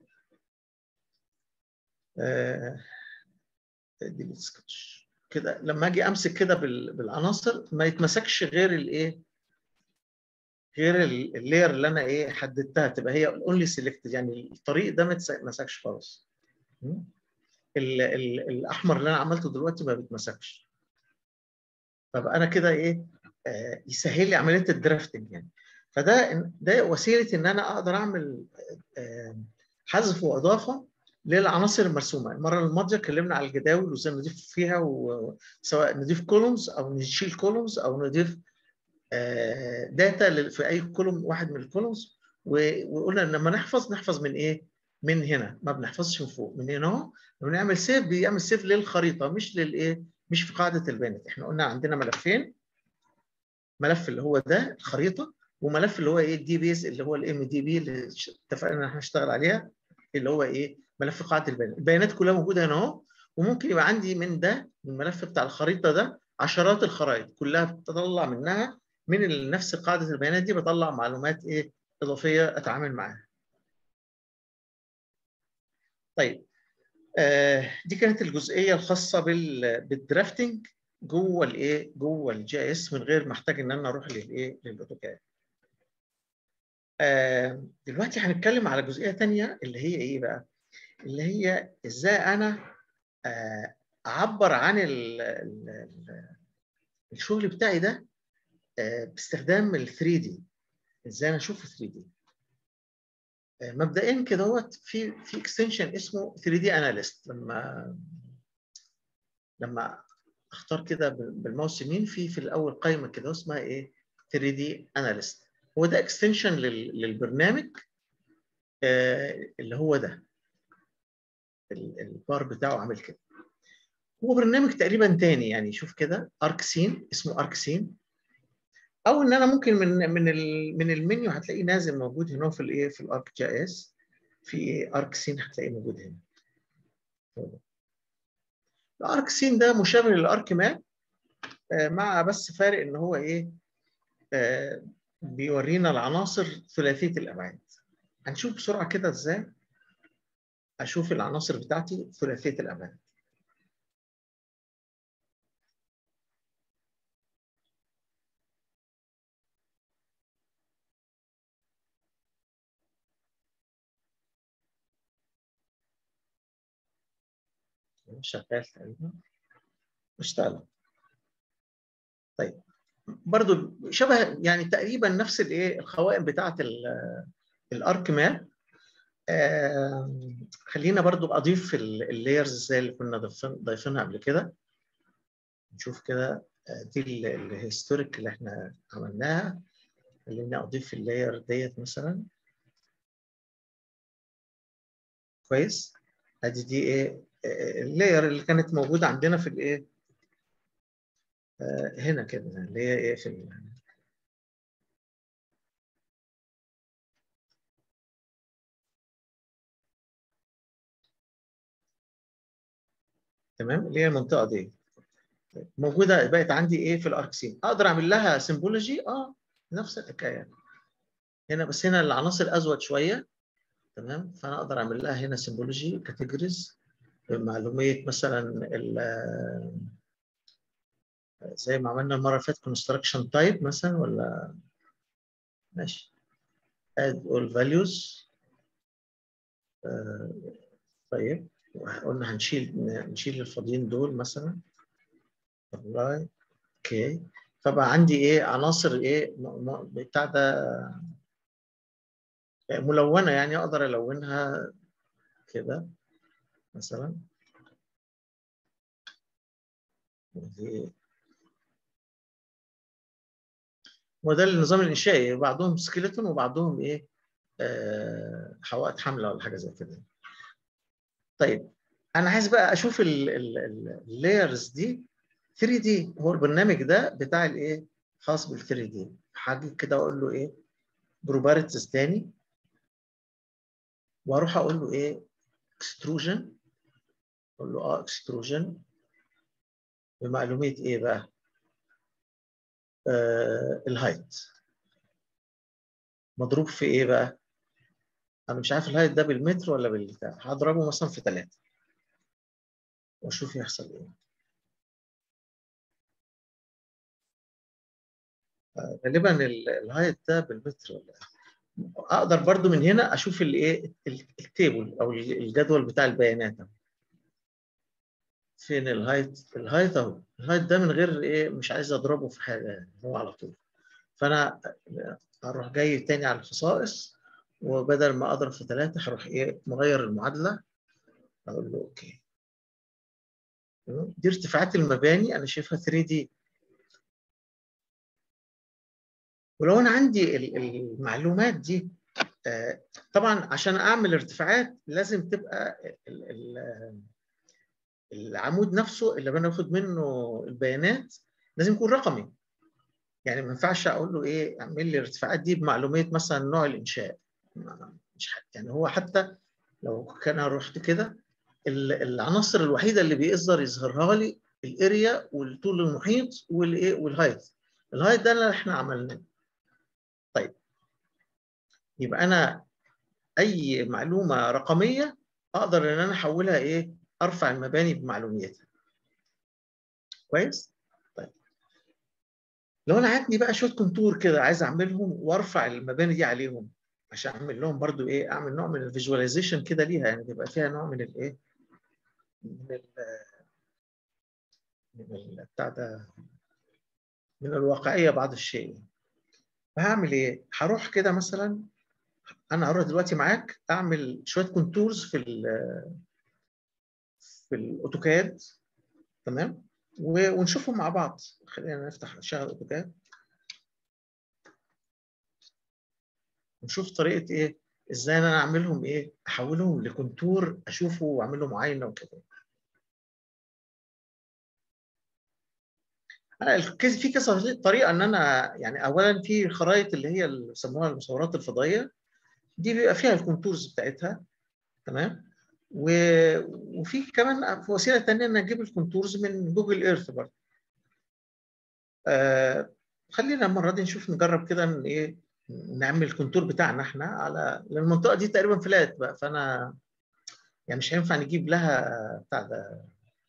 ديليت سكتش كده، لما اجي امسك كده بالعناصر ما يتمسكش غير الايه؟ غير اللاير اللي انا ايه حددتها، تبقى هي اونلي سيلكتد، يعني الطريق ده ما يتمسكش خالص. ال ال الاحمر اللي انا عملته دلوقتي ما بيتمسكش. فبقى انا كده ايه آه يسهل لي عمليه الدرافتنج يعني. فده ده وسيله ان انا اقدر اعمل آه حذف واضافه للعناصر المرسومه. المره الماضيه اتكلمنا على الجداول وازاي نضيف فيها، وسواء نضيف كولومز او نشيل كولومز او نضيف آه داتا في اي كولوم واحد من الكولومز. وقلنا ان لما نحفظ نحفظ من ايه؟ من هنا، ما بنحفظش من فوق، من هنا اهو. لما نعمل سيف بيعمل سيف للخريطه مش للايه؟ مش في قاعده البيانات. احنا قلنا عندنا ملفين، ملف اللي هو ده الخريطه، وملف اللي هو ايه الدي بيز اللي هو الام دي بي اللي اتفقنا ان احنا هنشتغل عليها، اللي هو ايه ملف قاعده البيانات. البيانات كلها موجوده هنا اهو، وممكن يبقى عندي من ده من الملف بتاع الخريطه ده عشرات الخرائط كلها بتطلع منها من نفس قاعده البيانات دي، بطلع معلومات ايه اضافيه اتعامل معاها. طيب آه دي كانت الجزئيه الخاصه بالدرافتنج جوه الايه جوه الجي اس، من غير ما احتاج ان انا اروح للايه للاوتوكاد. آه دلوقتي هنتكلم على جزئيه ثانيه اللي هي ايه بقى؟ اللي هي ازاي انا آه اعبر عن ال ال الشغل بتاعي ده آه باستخدام ال ثري دي. ازاي انا اشوف ثري دي؟ آه مبدئيا كده هو في في اكستنشن اسمه ثري دي اناليست. لما لما اختار كده بالماوس يمين في في الاول قائمه كده اسمها ايه؟ ثري دي اناليست. هو ده اكستنشن للبرنامج آه اللي هو ده البار بتاعه عامل كده. هو برنامج تقريبا تاني يعني. شوف كده اركسين، اسمه اركسين. او ان انا ممكن من من من المنيو هتلاقيه نازل موجود هنا في الايه في الارك جي اس، في ايه اركسين هتلاقيه موجود هنا. الاركسين ده مشابه للارك ماب، آه مع بس فارق ان هو ايه آه بيورينا العناصر ثلاثيه الابعاد. هنشوف بسرعه كده ازاي اشوف العناصر بتاعتي ثلاثيه الابعاد. شغال تقريبا، اشتغل. طيب برضو شبه يعني تقريبا نفس الايه القوائم بتاعه الارك ماب. آه خلينا برضو اضيف اللايرز زي اللي كنا ضايفينها قبل كده. نشوف كده دي الهيستوريك اللي احنا عملناها. خلينا اضيف اللاير ديت مثلا. كويس. ادي دي ايه اللاير اللي كانت موجوده عندنا في الايه آه هنا كده اللي هي ايه في تمام، اللي هي المنطقه دي موجوده بقت عندي ايه في الاركسين. اقدر اعمل لها سيمبولوجي، اه نفس الحكايه هنا، بس هنا العناصر ازود شويه. تمام، فانا اقدر اعمل لها هنا سيمبولوجي كاتيجوريز، معلوميه مثلا زي ما عملنا المره اللي فاتت كونستراكشن تايب مثلا، ولا ماشي add all values. آه طيب قلنا هنشيل نشيل الفاضيين دول مثلا. اوكي okay. فبقى عندي ايه عناصر ايه بتاع ده ملونه، يعني اقدر الونها كده مثلا. ودي وده النظام الانشائي، بعضهم سكيلتون وبعضهم ايه آه حوائط حمله ولا حاجه زي كده. طيب انا عايز بقى اشوف اللايرز دي ثري دي. هو البرنامج ده بتاع الايه خاص بال ثري دي. هاجي كده اقول له ايه بروبرتيز تاني، واروح اقول له ايه اكستروجن. اقول له اه اكستروجن بمعلوميه ايه بقى آه الهايت مضروب في ايه بقى. انا مش عارف الهايت ده بالمتر ولا بالبتاع، هضربه مثلا في ثلاثة واشوف يحصل ايه. آه غالبا الهايت ده بالمتر ولا إيه؟ اقدر برضو من هنا اشوف الايه التيبل او الجدول بتاع البيانات. فين الهايت؟ الهايت اهو، الهايت ده من غير ايه، مش عايز اضربه في حاجه يعني، هو على طول. فانا هروح جاي تاني على الخصائص، وبدل ما اضرب في ثلاثه هروح ايه مغير المعادله. اقول له اوكي. دي ارتفاعات المباني انا شايفها ثري دي. ولو انا عندي المعلومات دي طبعا عشان اعمل ارتفاعات لازم تبقى العمود نفسه اللي باخد منه البيانات لازم يكون رقمي. يعني ما ينفعش اقول له ايه اعمل لي الارتفاعات دي بمعلوميه مثلا نوع الانشاء. مش حد. يعني هو حتى لو كان رحت كده العناصر الوحيده اللي بيقدر يظهرها لي الاريا والطول المحيط والايه والهايت. الهايت ده اللي احنا عملناه. طيب يبقى انا اي معلومه رقميه اقدر ان انا احولها ايه ارفع المباني بمعلوميتها. كويس. طيب لو انا عندي بقى شويه كونتور كده عايز اعملهم وارفع المباني دي عليهم عشان اعمل لهم برضو ايه اعمل نوع من الفيجواليزيشن كده ليها، يعني تبقى فيها نوع من الايه من ال من بتاع ده من الواقعيه بعض الشيء. فهعمل ايه؟ هروح كده مثلا انا هروح دلوقتي معاك اعمل شويه كونتورز في ال في الاوتوكاد. تمام، ونشوفهم مع بعض. خلينا نفتح نشغل اوتوكاد ونشوف طريقه ايه ازاي انا اعملهم ايه احولهم لكونتور اشوفه واعمل له معاينه وكده. انا في كذا طريقه ان انا يعني اولا في الخرائط اللي هي اللي بيسموها المصورات الفضائيه دي بيبقى فيها الكونتورز بتاعتها. تمام، و... وفي كمان وسيله ثانيه ان اجيب الكونتورز من جوجل ايرث برضه. آه خلينا المره دي نشوف نجرب كده ان ايه نعمل الكونتور بتاعنا احنا على المنطقه دي تقريبا فلات بقى، فانا يعني مش هينفع نجيب لها بتاع ده.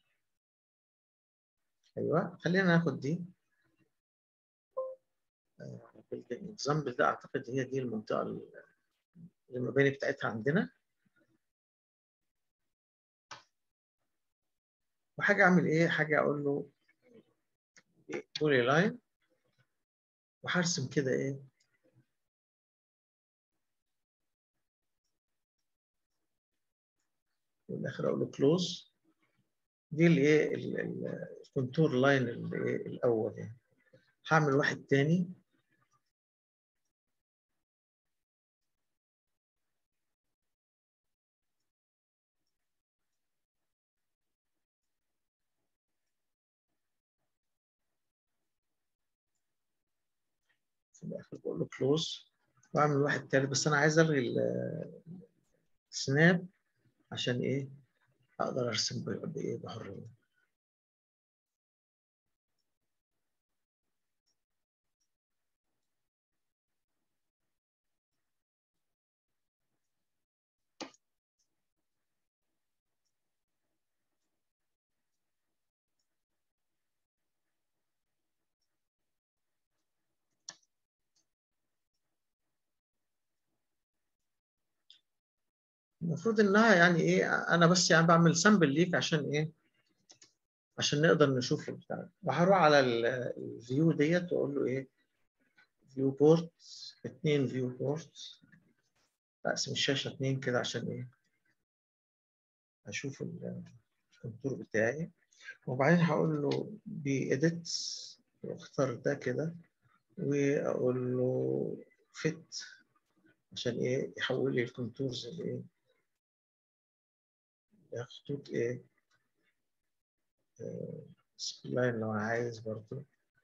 ايوه خلينا ناخد دي. الاكزامبل ده اعتقد هي دي المنطقه اللي المباني بتاعتها عندنا. وحاجه اعمل ايه حاجه اقول له بولي لاين وهرسم كده ايه في الاخر اقول له كلوز. دي الايه الكونتور لاين الاول يعني. هعمل واحد تاني في الاخر بقول له كلوز، واعمل واحد تالت بس انا عايز الغي السناب عشان ايه اقدر ارسم بايه بحريه. المفروض انها يعني ايه، انا بس يعني بعمل سامبل ليك عشان ايه، عشان نقدر نشوف البتاع. وهروح على الفيو ديت واقول له ايه، فيو بورت اتنين، فيو بورت، اقسم الشاشه اتنين كده عشان ايه، اشوف الكونتور بتاعي. وبعدين هقول له بإيديت واختار ده كده، واقول له فيت عشان ايه، يحول لي الكونتورز لايه، خطوط ايه، سبلاين لو انا عايز برضو.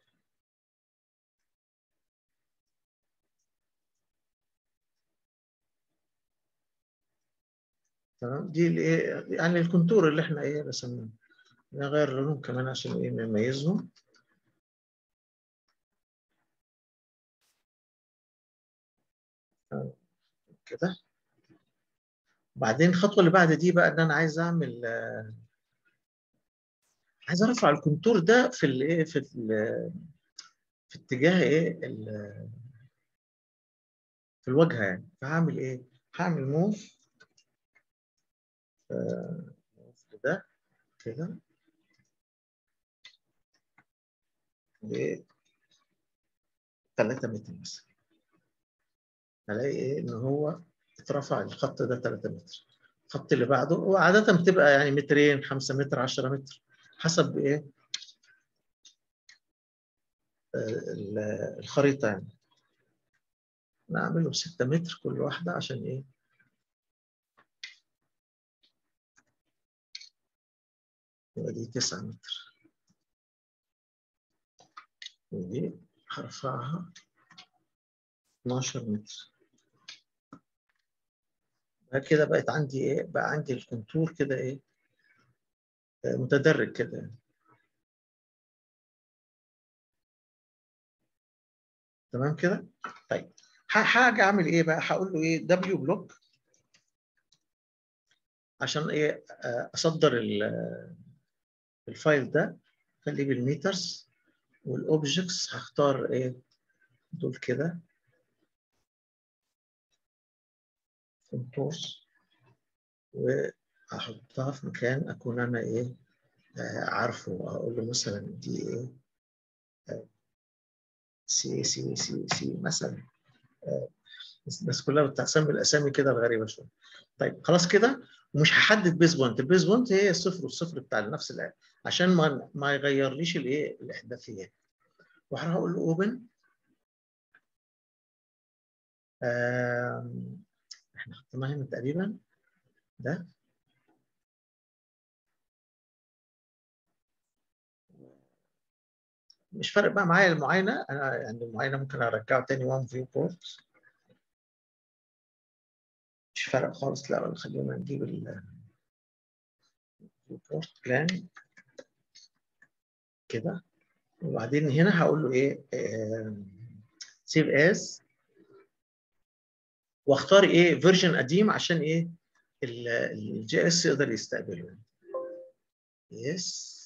تمام، دي الايه يعني الكونتور اللي احنا ايه رسمناه. نغير لونهم كمان عشان ايه نميزهم كده. بعدين الخطوه اللي بعد دي بقى ان انا عايز اعمل، عايز ارفع الكونتور ده في الايه، في في اتجاه ايه، في الواجهه يعني. فهعمل ايه، هعمل موف موف ده كده ل ثلاثة متر مثلا. هلاقي ايه ان هو اترفع الخط ده ثلاثة متر. الخط اللي بعده وعاده بتبقى يعني مترين، خمسة متر، عشرة متر، حسب ايه الخريطه يعني. نعمله ستة متر كل واحده عشان ايه، يبقى دي تسعة متر، ودي هرفعها اتناشر متر. كده بقت عندي ايه، بقى عندي الكونتور كده ايه، متدرج كده يعني. تمام كده. طيب حاجه اعمل ايه بقى، هقول له ايه دبليو بلوك عشان ايه اصدر الفايل ده. خليه بالميترز، والاوبجكتس هختار ايه دول كده، كونتورز، وهحطها في مكان اكون انا ايه عارفه. اقول له مثلا دي ايه، سي سي سي سي مثلا، بس كلها بتسمي الاسامي كده الغريبه شويه. طيب خلاص كده. ومش هحدد بيز بوينت، البيز بوينت هي الصفر والصفر بتاع نفس الآية عشان ما ما يغيرليش الايه الاحداثيات. وهروح اقول له اوبن. احنا حطيناها هنا تقريبا ده. مش فارق بقى معايا المعاينه، انا يعني المعاينه ممكن ارجعه تاني وان فيو بورت، مش فارق خالص. لا خلينا نجيب الفيو بورت بلان كده. وبعدين هنا هقول له ايه سيف از، واختار ايه فيرجن قديم عشان ايه الجي اس يقدر يستقبله. يس،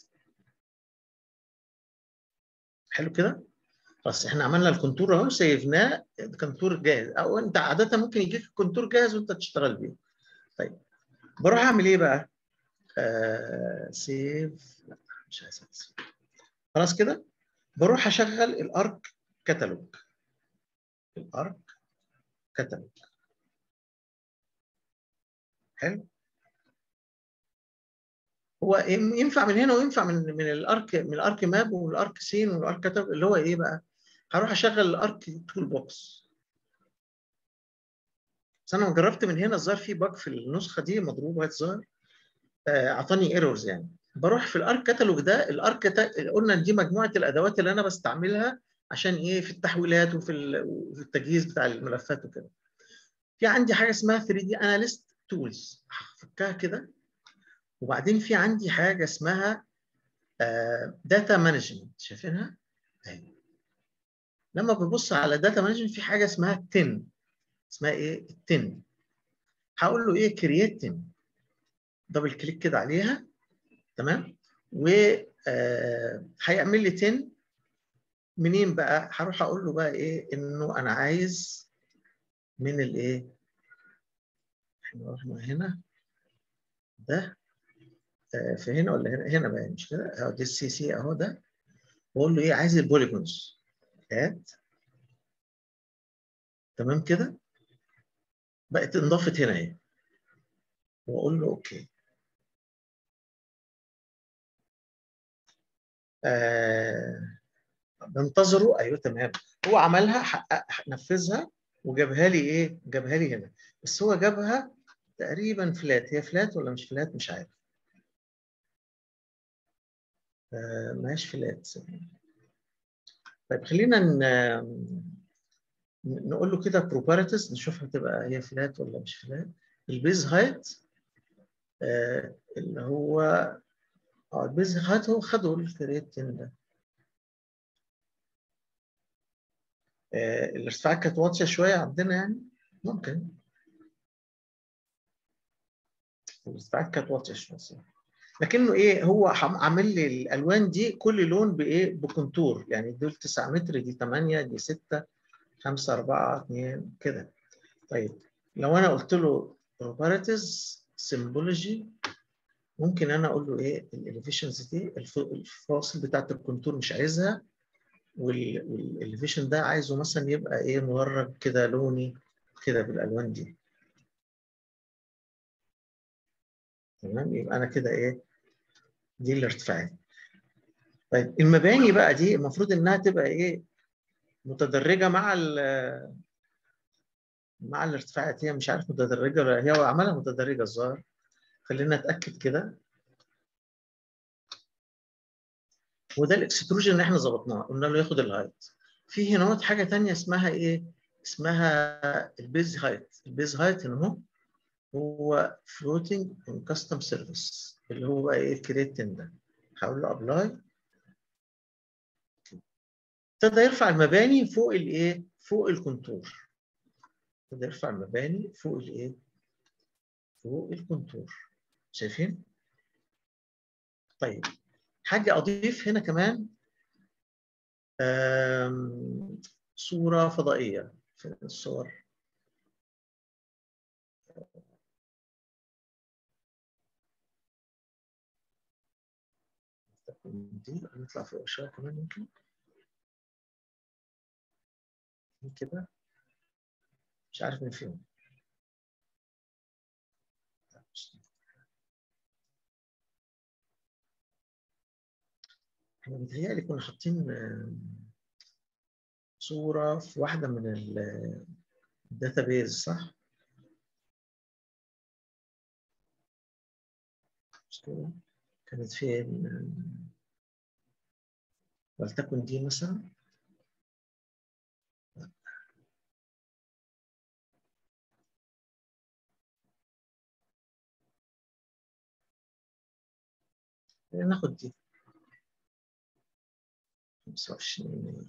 حلو كده. خلاص احنا عملنا الكونتور اهو، سيفناه الكونتور جاهز، او انت عاده ممكن يجيك الكونتور جاهز وانت تشتغل بيه. طيب بروح اعمل ايه بقى؟ آه سيف، لا مش عايز سيف. خلاص كده. بروح اشغل الارك كتالوج، الارك كتالوج. حلو. هو ينفع من هنا وينفع من من الارك، من الارك ماب والارك سين والارك كتالوج، اللي هو ايه بقى؟ هروح اشغل الارك تول بوكس. بس انا جربت من هنا، الظاهر في باج في النسخه دي مضروب وايت ظاهر، اعطاني ايرورز يعني. بروح في الارك كتالوج ده، الارك قلنا دي مجموعه الادوات اللي انا بستعملها عشان ايه في التحويلات وفي وفي التجهيز بتاع الملفات وكده. في عندي حاجه اسمها ثري دي اناليست تولز، هفكها كده. وبعدين في عندي حاجه اسمها داتا مانجمنت، شايفينها اهي. لما ببص على داتا مانجمنت في حاجه اسمها تن، اسمها ايه التن. هقول له ايه كرييت تن، دبل كليك كده عليها. تمام. و هيعمل لي تن. منين بقى؟ هروح اقول له بقى ايه انه انا عايز من الايه احنا رحنا هنا ده آه في هنا ولا هنا؟ هنا بقى مش كده؟ اهو دي السي سي اهو ده. بقول له ايه؟ عايز البوليجونز. اد تمام كده، بقت انضافت هنا اهي، واقول له اوكي. آه بنتظره. ايوه تمام، هو عملها، حقق نفذها وجابها لي ايه؟ جابها لي هنا. بس هو جابها تقريبا فلات. هي فلات ولا مش فلات؟ مش عارف. آه ماهيش فلات. طيب خلينا نقول له كده بروبرتيز، نشوف هتبقى هي فلات ولا مش فلات. البيز هايت آه اللي هو اه البيز هايت هو خدوا الكرياتين ده. آه الارتفاعات كانت واطيه شويه عندنا يعني، ممكن الارتفاعات كانت واطيه شويه، لكنه ايه؟ هو عامل لي الالوان دي كل لون بايه؟ بكونتور. يعني دول تسعة متر، دي ثمانية، دي ستة، خمسة، أربعة، اثنين كده. طيب لو انا قلت له properties symbology، ممكن انا اقول له ايه؟ الاليفيشنز دي الفاصل بتاعت الكونتور مش عايزها، والاليفيشن ده عايزه مثلا يبقى ايه؟ مدرج كده لوني كده بالالوان دي. تمام، يبقى انا كده ايه؟ دي الارتفاعات. طيب المباني بقى دي المفروض انها تبقى ايه؟ متدرجه مع مع الارتفاعات. هي مش عارف متدرجه ولا هي عملها متدرجه الظاهر. خلينا نتاكد كده. وده الاكستروجن اللي احنا ظبطناه، قلنا له ياخد الهايت. في هنا حاجه ثانيه اسمها ايه؟ اسمها البيز هايت. البيز هايت هنا اهو هو فلوتنج ان كاستم سيرفيس، اللي هو بقى ايه؟ الكريتين ده. هقول له ابلاي. ابتدى يرفع المباني فوق الايه؟ فوق الكونتور. ابتدى يرفع المباني فوق الايه؟ فوق الكونتور. شايفين؟ طيب حاجه اضيف هنا كمان، صوره فضائيه في الصور. دي نطلع فوق شويه كمان ممكن كده، مش عارف مين فيهم. احنا متهيألي كنا حاطين صورة في واحدة من الداتابيز صح؟ مش كده؟ كانت فين؟ ولتكن دي مثلا. ناخد دي خمسة وعشرين.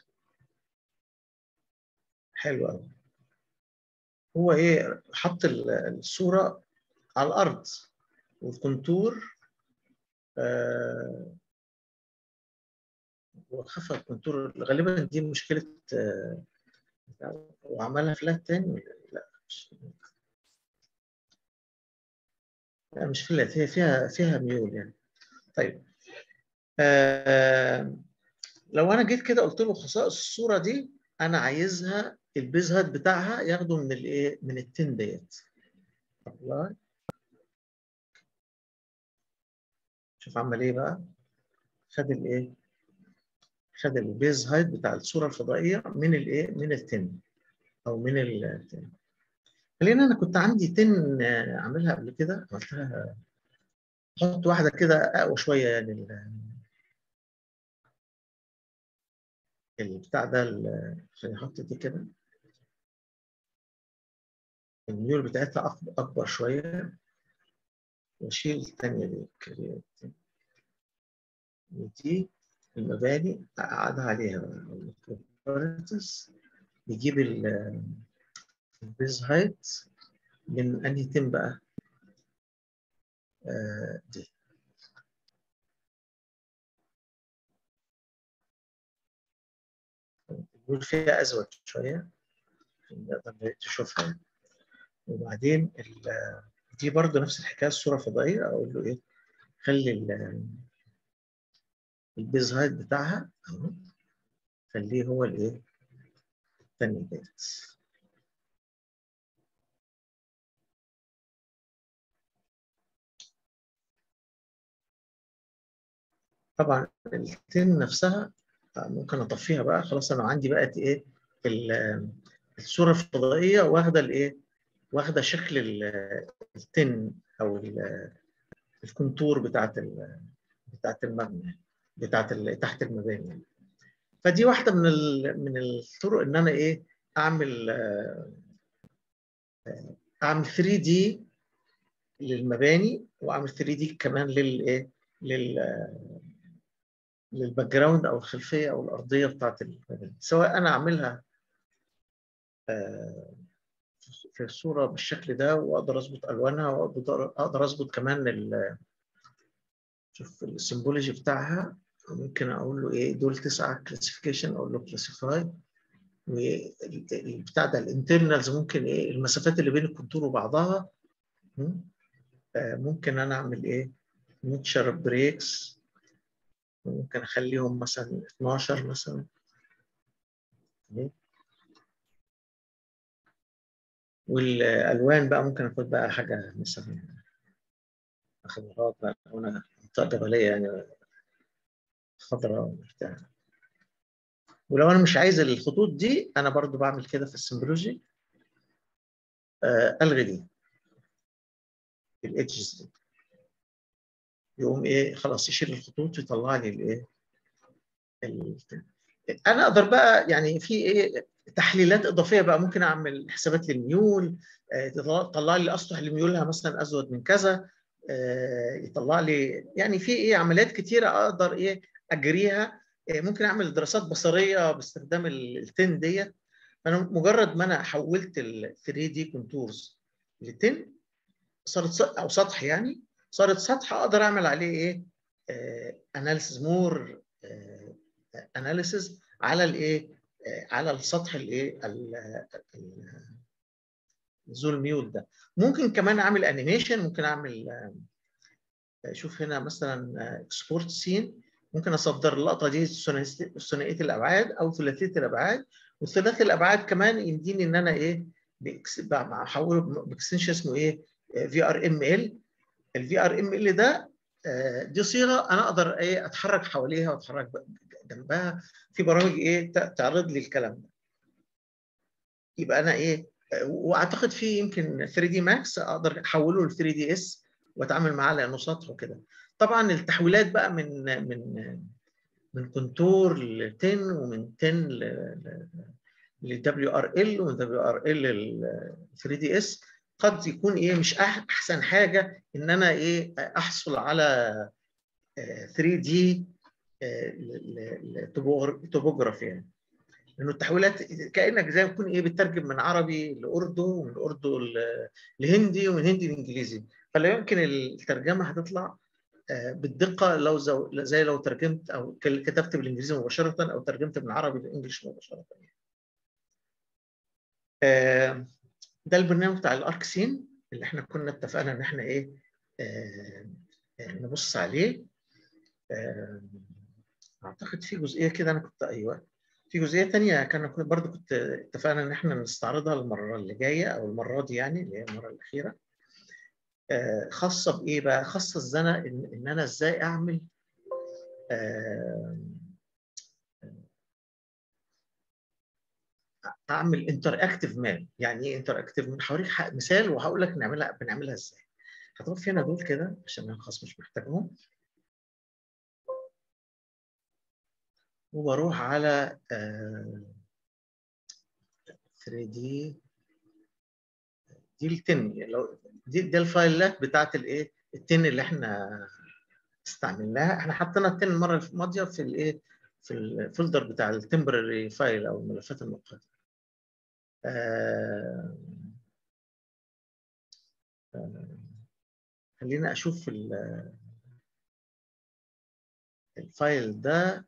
حلو قوي. هو ايه؟ حط الصورة على الأرض والكونتور آه وخفى الكونتور. غالبا دي مشكلة آه وعملها فلات تاني ولا لا؟ مش لا مش فلات، هي فيها فيها ميول يعني. طيب آه لو انا جيت كده قلت له خصائص الصوره دي انا عايزها البيز هات بتاعها ياخده من الايه؟ من التن ديت. والله شوف عمل ايه بقى؟ خد الايه؟ خد البيز هايت بتاع الصوره الفضائيه من الايه؟ من التن او من التن. خلينا انا كنت عندي تن عاملها قبل كده، عملتها حط واحده كده اقوى شويه يعني البتاع ده. خليني احط دي كده، الميول بتاعتها اكبر شويه، واشيل الثانيه دي. ودي المباني قعد عليها البروبرتيز، يجيب البيز هايت من انهي تيم بقى؟ آه دي. بيقول فيها ازود شويه عشان نقدر تشوفها يعني. وبعدين دي برضه نفس الحكايه، الصوره فضائيه، اقول له ايه، خلي البيز هايت بتاعها اهو، خليه هو الايه الثاني ديت. طبعا التين نفسها ممكن اطفيها بقى، خلاص انا عندي بقت ايه الصوره الفضائيه واخده الايه، واخده شكل التن او الكونتور بتاعت بتاعت المبنى، بتاعت تحت المباني. فدي واحده من من الطرق ان انا ايه اعمل اعمل ثري دي للمباني، واعمل ثري دي كمان للايه لل للباك جراوند او الخلفيه او الارضيه بتاعت المباني، سواء انا اعملها في الصوره بالشكل ده واقدر اظبط الوانها، واقدر اقدر اظبط كمان ال شوف السيمبولوجي بتاعها. ممكن اقول له ايه دول تسعه كلاسيفيكيشن، اقول له كلاسيفاي، والبتاع ده الانترنالز ممكن ايه المسافات اللي بين الكونتور وبعضها، ممكن انا اعمل ايه نيتشر بريكس، ممكن اخليهم مثلا اتناشر مثلا. والالوان بقى ممكن اخد بقى حاجه مثلا خضروات بقى، وانا منطقه جبليه يعني خضراء بتاع. ولو انا مش عايز الخطوط دي انا برضو بعمل كده في السيمبولوجي، آه الغي دي الادجز دي، يقوم ايه خلاص يشيل الخطوط ويطلع لي الايه. انا اقدر بقى يعني في ايه تحليلات اضافيه بقى، ممكن اعمل حسابات للميول، يطلع لي الاسطح اللي ميولها مثلا ازود من كذا، يطلع لي يعني في ايه عمليات كتيره اقدر ايه اجريها. ممكن اعمل دراسات بصريه باستخدام التن ديت. انا مجرد ما انا حولت ال ثري دي كونتورز لتن صارت او سطح، يعني صارت سطح اقدر اعمل عليه ايه اناليسيز مور اناليسيز على الايه على السطح الايه الزول ميول ده. ممكن كمان اعمل انيميشن، ممكن اعمل شوف هنا مثلا اكسبورت سين، ممكن اصدر اللقطه دي ثنائيه الابعاد او ثلاثيه الابعاد. والثلاثي الابعاد كمان يمديني ان انا ايه بحوله باكستنشن اسمه ايه في ار ام ال. الفي ار ام ال ده دي صيغه انا اقدر ايه اتحرك حواليها واتحرك جنبها في برامج ايه تعرض لي الكلام ده. يبقى انا ايه، واعتقد في يمكن ثري دي ماكس اقدر احوله ل ثري دي اس واتعامل معاه لانه سطح وكده. طبعا التحويلات بقى من من من كونتور ل عشرة ومن عشرة ل دبليو ار ال ومن دبليو ار ال ل ثري دي اس قد يكون ايه مش احسن حاجه ان انا ايه احصل على ثري دي توبوغرافي، يعني لانه التحويلات كانك زي ما تكون ايه بتترجم من عربي لاردو ومن اردو لهندي ومن هندي لانجليزي، فلا يمكن الترجمه هتطلع بالدقه لو زي لو ترجمت او كتبت بالانجليزي مباشره او ترجمت من عربي لانجلش مباشره. ده البرنامج بتاع الاركسين اللي احنا كنا اتفقنا ان احنا ايه نبص عليه. اعتقد في جزئيه كده انا كنت ايوه في جزئيه ثانيه كان برضو كنت اتفقنا ان احنا نستعرضها المره اللي جايه او المره دي، يعني اللي هي المره الاخيره، خاصه بايه بقى، خاصه ازاي ان, إن انا ازاي اعمل اعمل انتر اكتيف ماب. يعني ايه انتر اكتيف ماب؟ هوريك مثال وهقول لك نعملها بنعملها ازاي. هتقف هنا دول كده عشان انا خلاص مش محتاجهم، وبروح على ثري دي دي التن، لو دي دي الفايلات بتاعت الايه التن اللي احنا استعملناها. احنا حطينا التن المره الماضيه في الايه في الفولدر بتاع التمبرري فايل او الملفات المؤقته. آه آه خلينا اشوف الفايل ده.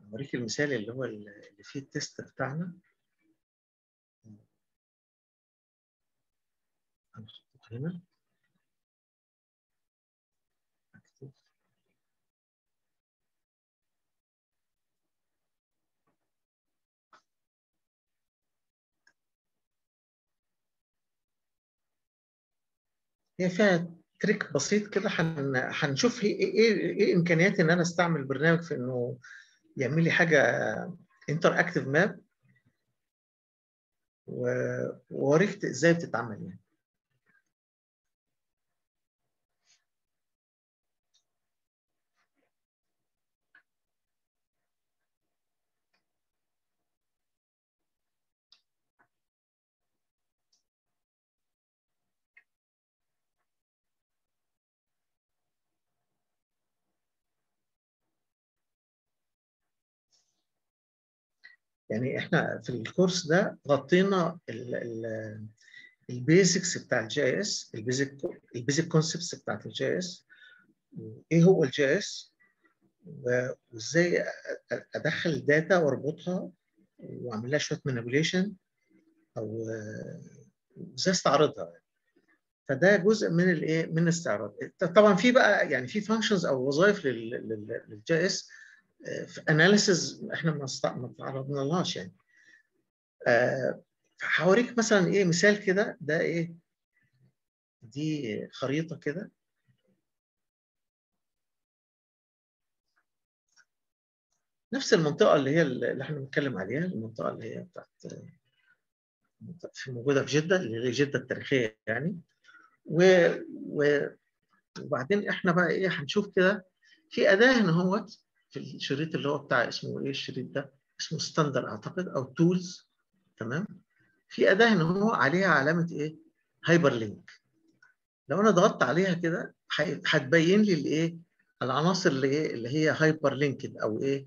اوريك المثال اللي هو اللي فيه التيست بتاعنا. انا حطيته هنا. أكتب. هي فيها تريك بسيط كده، هنشوف ايه ايه ايه امكانيات ان انا استعمل برنامج في انه يعمل لي حاجه انتر اكتيف ماب، ووريك ازاي بتتعمل يعني. يعني احنا في الكورس ده غطينا البيزكس بتاع الجي اس، البيزك البيزك كونسبتس بتاعت الجي اس، ايه هو الجي اس، وازاي ادخل داتا واربطها واعمل لها شويه مانيبيوليشن، او ازاي استعرضها. فده جزء من الايه، من الاستعراض. طبعا في بقى يعني في فانكشنز او وظائف للجي اس في اناليسز احنا ما تعرضنا لهاش يعني. هوريك مثلا ايه مثال كده، ده ايه، دي خريطه كده. نفس المنطقه اللي هي اللي احنا بنتكلم عليها، المنطقه اللي هي بتاعت موجوده في جده، اللي هي جده التاريخيه يعني. و... و... وبعدين احنا بقى ايه هنشوف كده في اداه هنا اهوت في الشريط اللي هو بتاع اسمه ايه الشريط ده، اسمه ستاندر اعتقد او تولز. تمام. في اداه هنا هو عليها علامه ايه، هايبر لينك. لو انا ضغطت عليها كده هتبين لي الايه، العناصر اللي ايه اللي هي هايبر لينكد او ايه.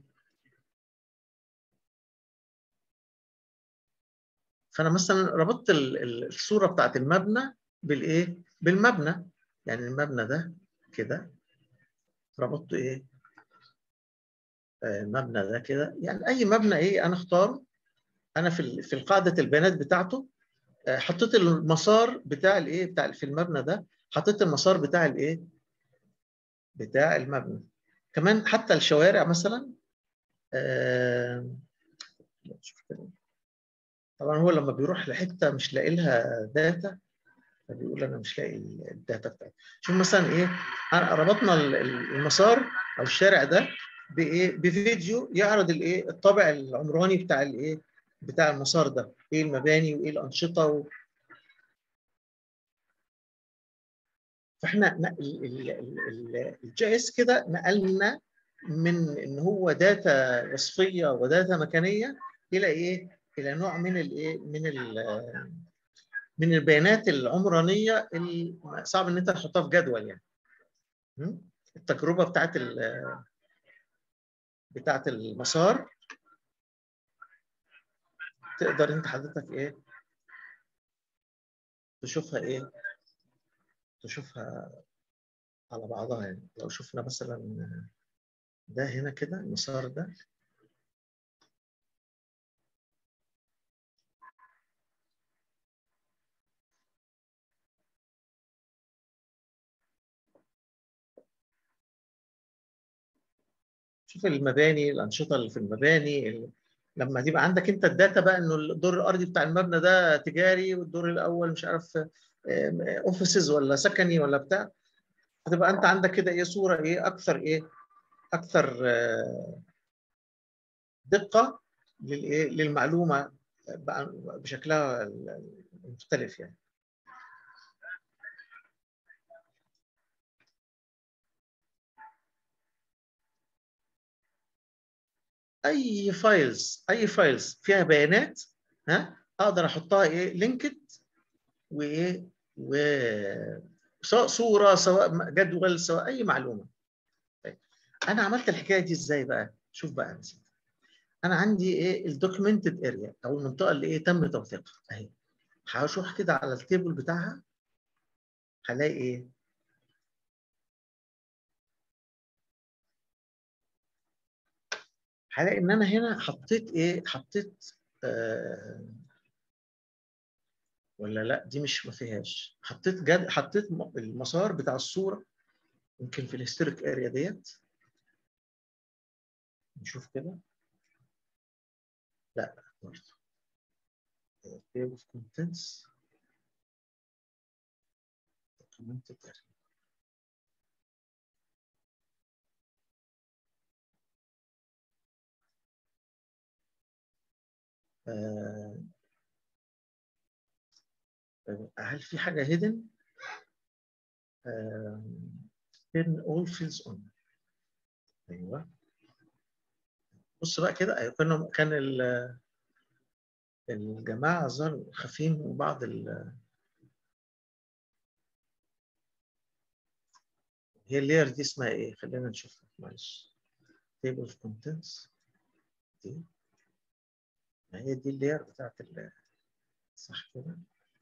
فانا مثلا ربطت الصوره بتاعت المبنى بالايه، بالمبنى. يعني المبنى ده كده ربطته ايه، المبنى ده كده، يعني اي مبنى ايه انا اختاره. انا في في قاعده البيانات بتاعته حطيت المسار بتاع الايه، بتاع في المبنى ده، حطيت المسار بتاع الايه، بتاع المبنى. كمان حتى الشوارع مثلا. آه طبعا هو لما بيروح لحته مش لاقي لها داتا، فبيقول انا مش لاقي الداتا بتاعتي. شوف مثلا ايه، ربطنا المسار او الشارع ده بايه، بفيديو يعرض الايه، الطابع العمراني بتاع الايه، بتاع المسار ده، ايه المباني وايه الانشطه و... فاحنا الجي اس كده نقلنا من ان هو داتا وصفيه وداتا مكانيه الى ايه، الى نوع من الايه، من ال من البيانات العمرانيه اللي صعب ان انت تحطها في جدول يعني. التجربه بتاعت بتاعت المسار تقدر انت حضرتك ايه تشوفها ايه، تشوفها على بعضها يعني. لو شفنا مثلا ده هنا كده المسار ده، شوف المباني، الانشطه اللي في المباني. لما تبقى عندك انت الداتا بقى انه الدور الارضي بتاع المبنى ده تجاري، والدور الاول مش عارف اوفيسز ولا سكني ولا بتاع، هتبقى انت عندك كده ايه صوره ايه اكثر ايه، اكثر دقه للايه، للمعلومه بشكلها المختلف يعني. اي فايلز، اي فايلز فيها بيانات، ها اقدر احطها ايه لينكد، وايه، و سواء صوره سواء جدول سواء اي معلومه. طيب. انا عملت الحكايه دي ازاي بقى؟ شوف بقى يا سيدي، انا عندي ايه الدوكيومنتد اريا او المنطقه اللي ايه تم توثيقها اهي. هشوف كده على التيبل بتاعها، هلاقي ايه، هلاقي ان انا هنا حطيت ايه؟ حطيت آه ولا لا دي مش ما فيهاش. حطيت جد حطيت المسار بتاع الصوره يمكن في الهيستوريك اريا ديت. نشوف كده. لا برضه table of contents documented area. آه هل في حاجه hidden؟ آه turn all fields on. ايوه بص بقى كده. ايوه كانوا كان الجماعه ظهر خافين من بعض ال... هي اللاير دي اسمها ايه؟ خلينا نشوفها معلش. table of contents دي ما هي دي اللاير بتاعت ال... صح كده؟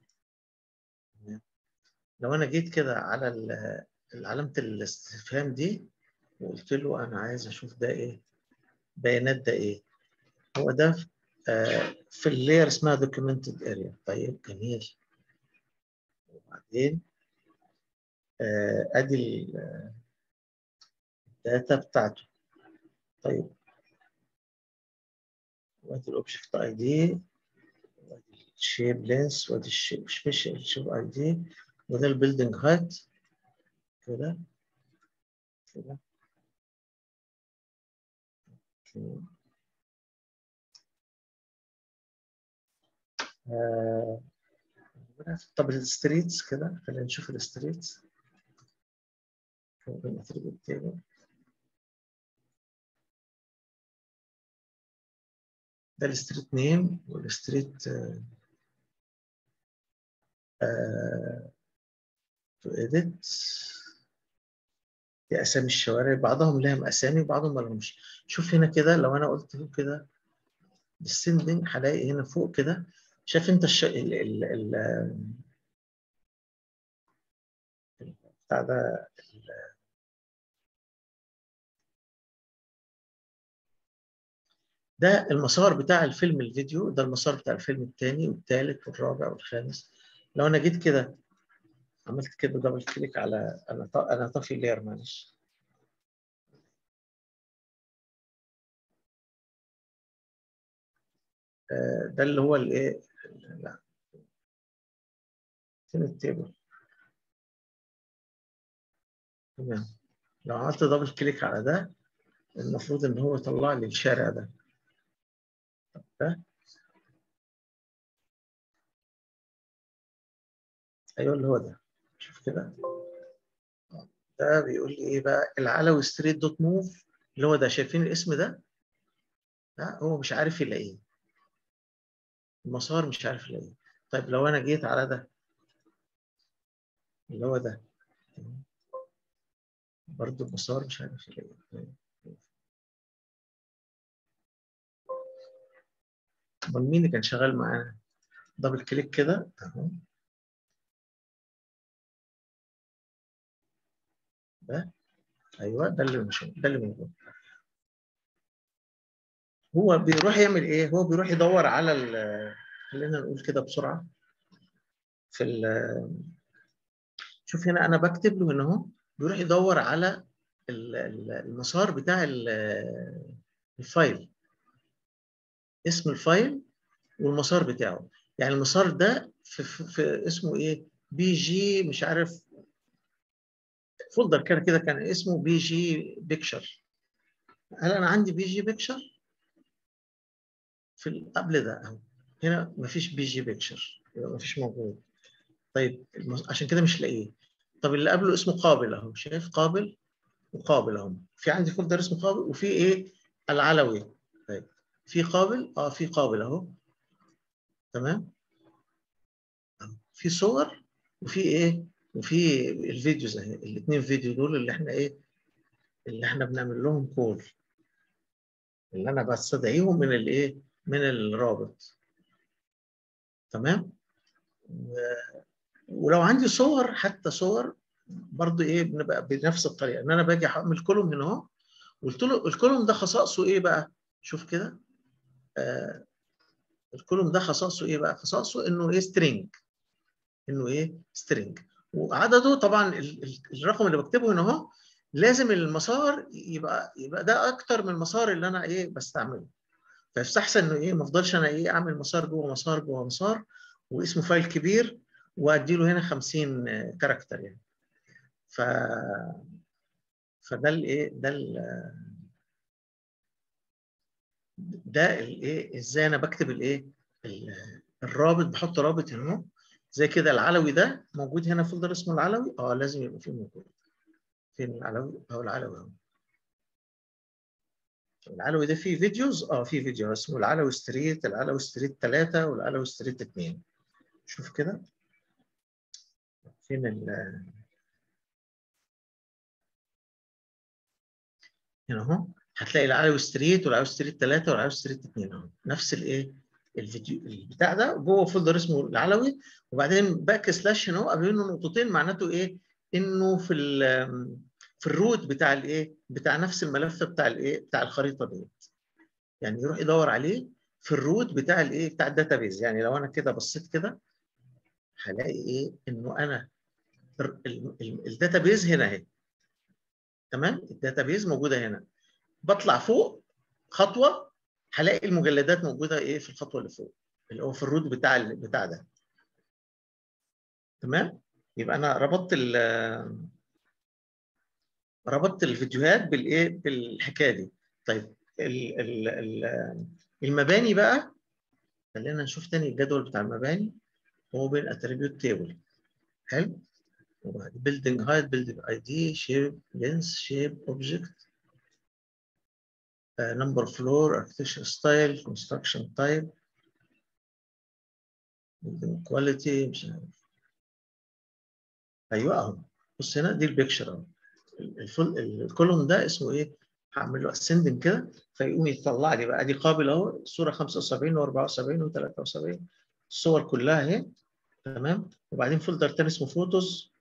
لو انا جيت كده على علامه الاستفهام دي وقلت له انا عايز اشوف ده ايه؟ بيانات ده ايه؟ هو ده آه في اللاير اسمها documented area. طيب جميل. وبعدين آه ادي الداتا بتاعته. طيب وادي الاوبجكت اي دي وادي الشيب لينس وادي الشيب سبيشال شيب اي دي وده البيلدنج هايت كده كده. آه طب الستريتس كده خلينا نشوف الستريتس. ده الستريت نيم والستريت تو اديت. دي اسامي الشوارع بعضهم لهم اسامي وبعضهم ما لهمش. شوف هنا كده لو انا قلت له كده descending هلاقي هنا فوق كده. شايف انت الش... ال... ال... ال... بتاع ده ده المسار بتاع الفيلم الفيديو. ده المسار بتاع الفيلم الثاني والثالث والرابع والخامس. لو انا جيت كده عملت كده دبل كليك على انا ط... انا طفي اللير معلش. آه ده اللي هو الايه؟ لا فين التيبل؟ تمام. لو عملت دبل كليك على ده المفروض ان هو يطلع لي الشارع ده. ده ايوه اللي هو ده. شوف كده. ده بيقول لي ايه بقى؟ العلوي ستريت دوت موف اللي هو ده. شايفين الاسم ده؟ لا هو مش عارف يلاقيه. المسار مش عارف يلاقيه. طيب لو انا جيت على ده اللي هو ده برضه المسار مش عارف يلاقيه. امال مين اللي كان شغال معانا؟ دبل كليك كده اهو. ده ايوه ده اللي مش ده اللي موجود. هو بيروح يعمل ايه؟ هو بيروح يدور على ال خلينا نقول كده بسرعه في ال شوف هنا انا بكتب له هنا اهو. بيروح يدور على المسار بتاع الفايل. اسم الفايل والمسار بتاعه. يعني المسار ده في, في, في اسمه ايه؟ بي جي مش عارف فولدر كان كده كان اسمه بي جي بيكشر. هل انا عندي بي جي بيكشر في قبل ده اهو؟ هنا مفيش بي جي بيكشر يبقى مفيش موجود. طيب عشان كده مش لاقيه. طب اللي قبله اسمه قابل اهو. شايف قابل وقابل اهو. في عندي فولدر اسمه قابل وفي ايه؟ العلوي. طيب في قابل اه في قابل اهو. تمام. في صور وفي ايه؟ وفي الفيديوز اهي. الاثنين فيديو دول اللي احنا ايه؟ اللي احنا بنعمل لهم كول. اللي انا بستدعيهم من الايه؟ من الرابط. تمام؟ ولو عندي صور حتى صور برضو ايه؟ بنبقى بنفس الطريقه ان انا باجي اعمل كولوم هنا اهو. قلت له الكولوم ده خصائصه ايه بقى؟ شوف كده آه الكولوم ده خصائصه ايه بقى؟ خصائصه انه ايه سترينج، انه ايه سترينج، وعدده طبعا ال ال الرقم اللي بكتبه هنا اهو لازم المسار يبقى يبقى ده اكتر من المسار اللي انا ايه بستعمله. فيستحسن انه ايه ما افضلش انا ايه اعمل مسار جوه مسار جوه مسار واسمه فايل كبير وادي له هنا خمسين كاركتر يعني. ف فده الايه ده ال ده الايه ازاي انا بكتب الايه الرابط، بحط رابط هنا زي كده. العلوي ده موجود هنا في فولدر اسمه العلوي، اه لازم يبقى فيه موجود. فين العلوي؟ اهو العلوي اهو. العلوي ده فيه فيديوز، اه فيه فيديو اسمه العلوي ستريت، العلوي ستريت ثلاثة والعلوي ستريت اثنين. شوف كده فين ال هنا اهو هتلاقي العلوي ستريت والعلوي ستريت ثلاثة والعلوي ستريت اثنين اهو نفس الايه الفيديو البتاع ده جوه فولدر اسمه العلوي، وبعدين باك سلاش هنا اهو قبل منه نقطتين معناته ايه؟ انه في ال في الروت بتاع الايه؟ بتاع نفس الملف بتاع الايه؟ بتاع الخريطه دي. يعني يروح يدور عليه في الروت بتاع الايه؟ بتاع الداتابيز. يعني لو انا كده بصيت كده هلاقي ايه؟ انه انا الداتابيز هنا اهي. تمام؟ الداتابيز موجوده هنا. بطلع فوق خطوه هلاقي المجلدات موجوده ايه في الخطوه اللي فوق اللي هو في الروت بتاع بتاع ده. تمام؟ يبقى انا ربطت ال ربطت الفيديوهات بالايه؟ بالحكايه دي. طيب ال ال ال المباني بقى، خلينا نشوف تاني الجدول بتاع المباني. هو بين اتريبيوت تيبل. حلو؟ building height, building اي دي, shape, length, shape, object, uh, number of floor, architecture style, construction type, building quality. مش عارف. ايوه اهو بص هنا دي البيكشر اهو. الكولوم ده اسمه ايه؟ هعمل له اسندنج كده فيقوم يطلع لي بقى دي قابل اهو الصوره خمسة وسبعين وأربعة وسبعين وثلاثة وسبعين الصور كلها اهي. تمام؟ وبعدين فولدر تاني اسمه فوتوز،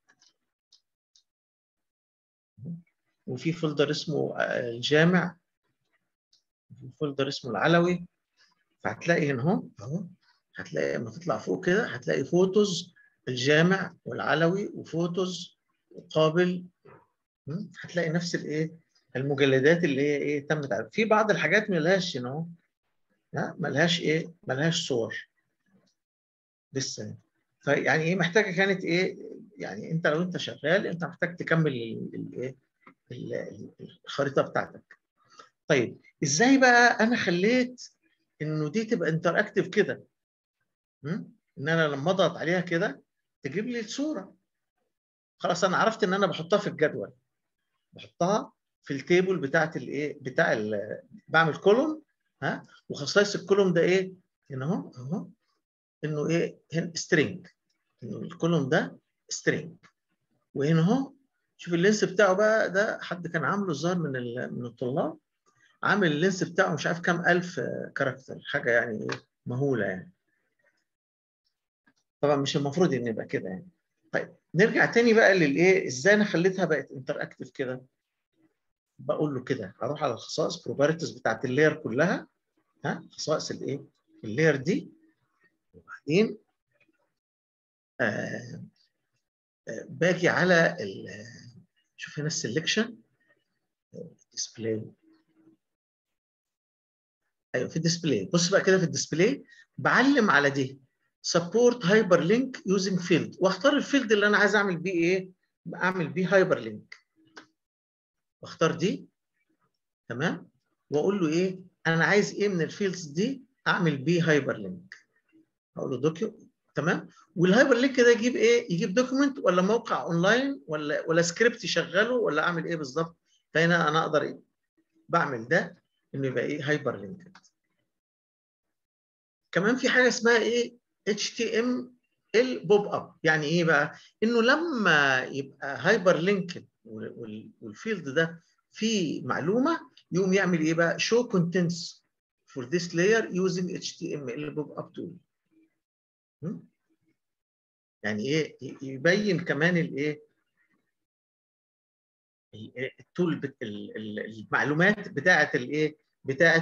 وفي فولدر اسمه الجامع، وفي فولدر اسمه العلوي. فهتلاقي هنا اهو اهو هتلاقي لما تطلع فوق كده هتلاقي فوتوز الجامع والعلوي وفوتوز وقابل. هتلاقي نفس الايه المجلدات اللي هي ايه تمت على في بعض الحاجات ملهاش هنا اهو ملهاش ايه ملهاش صور لسه. فيعني ايه محتاجه كانت ايه يعني انت لو انت شغال انت محتاج تكمل الايه الخريطه بتاعتك. طيب ازاي بقى انا خليت انه دي تبقى انتر اكتف كده؟ ان انا لما اضغط عليها كده تجيب لي الصوره. خلاص انا عرفت ان انا بحطها في الجدول، بحطها في التيبل بتاعت الايه بتاع ال بعمل كولوم. ها وخصائص الكولوم ده ايه؟ هنا اهو اهو انه ايه هنا سترينج، انه الكولوم ده سترينج. وهنا اهو شوف اللينس بتاعه بقى ده حد كان عامله الظاهر من من الطلاب، عامل اللينس بتاعه مش عارف كام الف كاركتر، حاجه يعني ايه مهوله يعني. طبعا مش المفروض ان يبقى كده يعني. طيب نرجع تاني بقى للايه ازاي انا خليتها بقت انتر اكتف كده. بقول له كده هروح على الخصائص بروبرتيز بتاعت اللاير كلها. ها خصائص الايه اللاير دي. وبعدين آه آه باجي على شوف هنا السلكشن ديسبلاي. ايوه في الديسبلاي. بص بقى كده في الديسبلاي بعلم على دي سبورت هايبر لينك يوزنج فيلد، واختار الفيلد اللي انا عايز اعمل بيه ايه؟ اعمل بيه هايبر لينك. واختار دي. تمام؟ واقول له ايه؟ انا عايز ايه من الفيلدز دي اعمل بيه هايبر لينك. اقول له دوكيو. تمام؟ والهايبر لينك ده يجيب ايه؟ يجيب دوكيمنت ولا موقع اونلاين ولا ولا سكريبت يشغله ولا اعمل ايه بالظبط؟ فهنا انا اقدر ايه؟ بعمل ده انه يبقى ايه؟ هايبر لينك. كمان في حاجه اسمها ايه؟ اتش تي ام ال بوب اب. يعني ايه بقى؟ انه لما يبقى هايبر لينك والفيلد ده فيه معلومه يقوم يعمل ايه بقى؟ show contents for this layer using اتش تي ام ال بوب اب tool. يعني ايه؟ يبين كمان الايه؟ التول المعلومات بتاعه الايه؟ بتاعه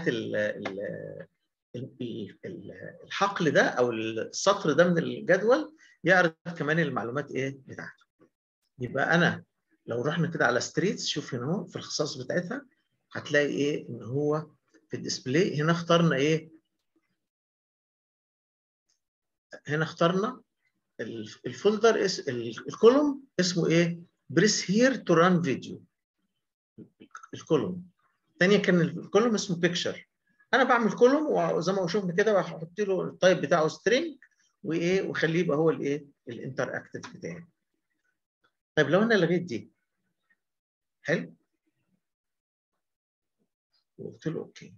الحقل ده او السطر ده من الجدول، يعرض كمان المعلومات ايه بتاعته. يبقى انا لو رحنا كده على ستريتس، شوف هنا اهو في الخصائص بتاعتها هتلاقي ايه ان هو في الديسبلاي هنا اخترنا ايه، هنا اخترنا الفولدر اس الكولوم اسمه ايه، بريس هير تو ران فيديو. الكولوم الثانيه كان الكولوم اسمه بيكتشر. انا بعمل كولوم وزي ما شفنا كده بحط له التايب بتاعه سترينج وايه واخليه يبقى هو الايه الانتر اكتف بتاعي. طيب لو انا لغيت دي، حلو، وقلت له اوكي،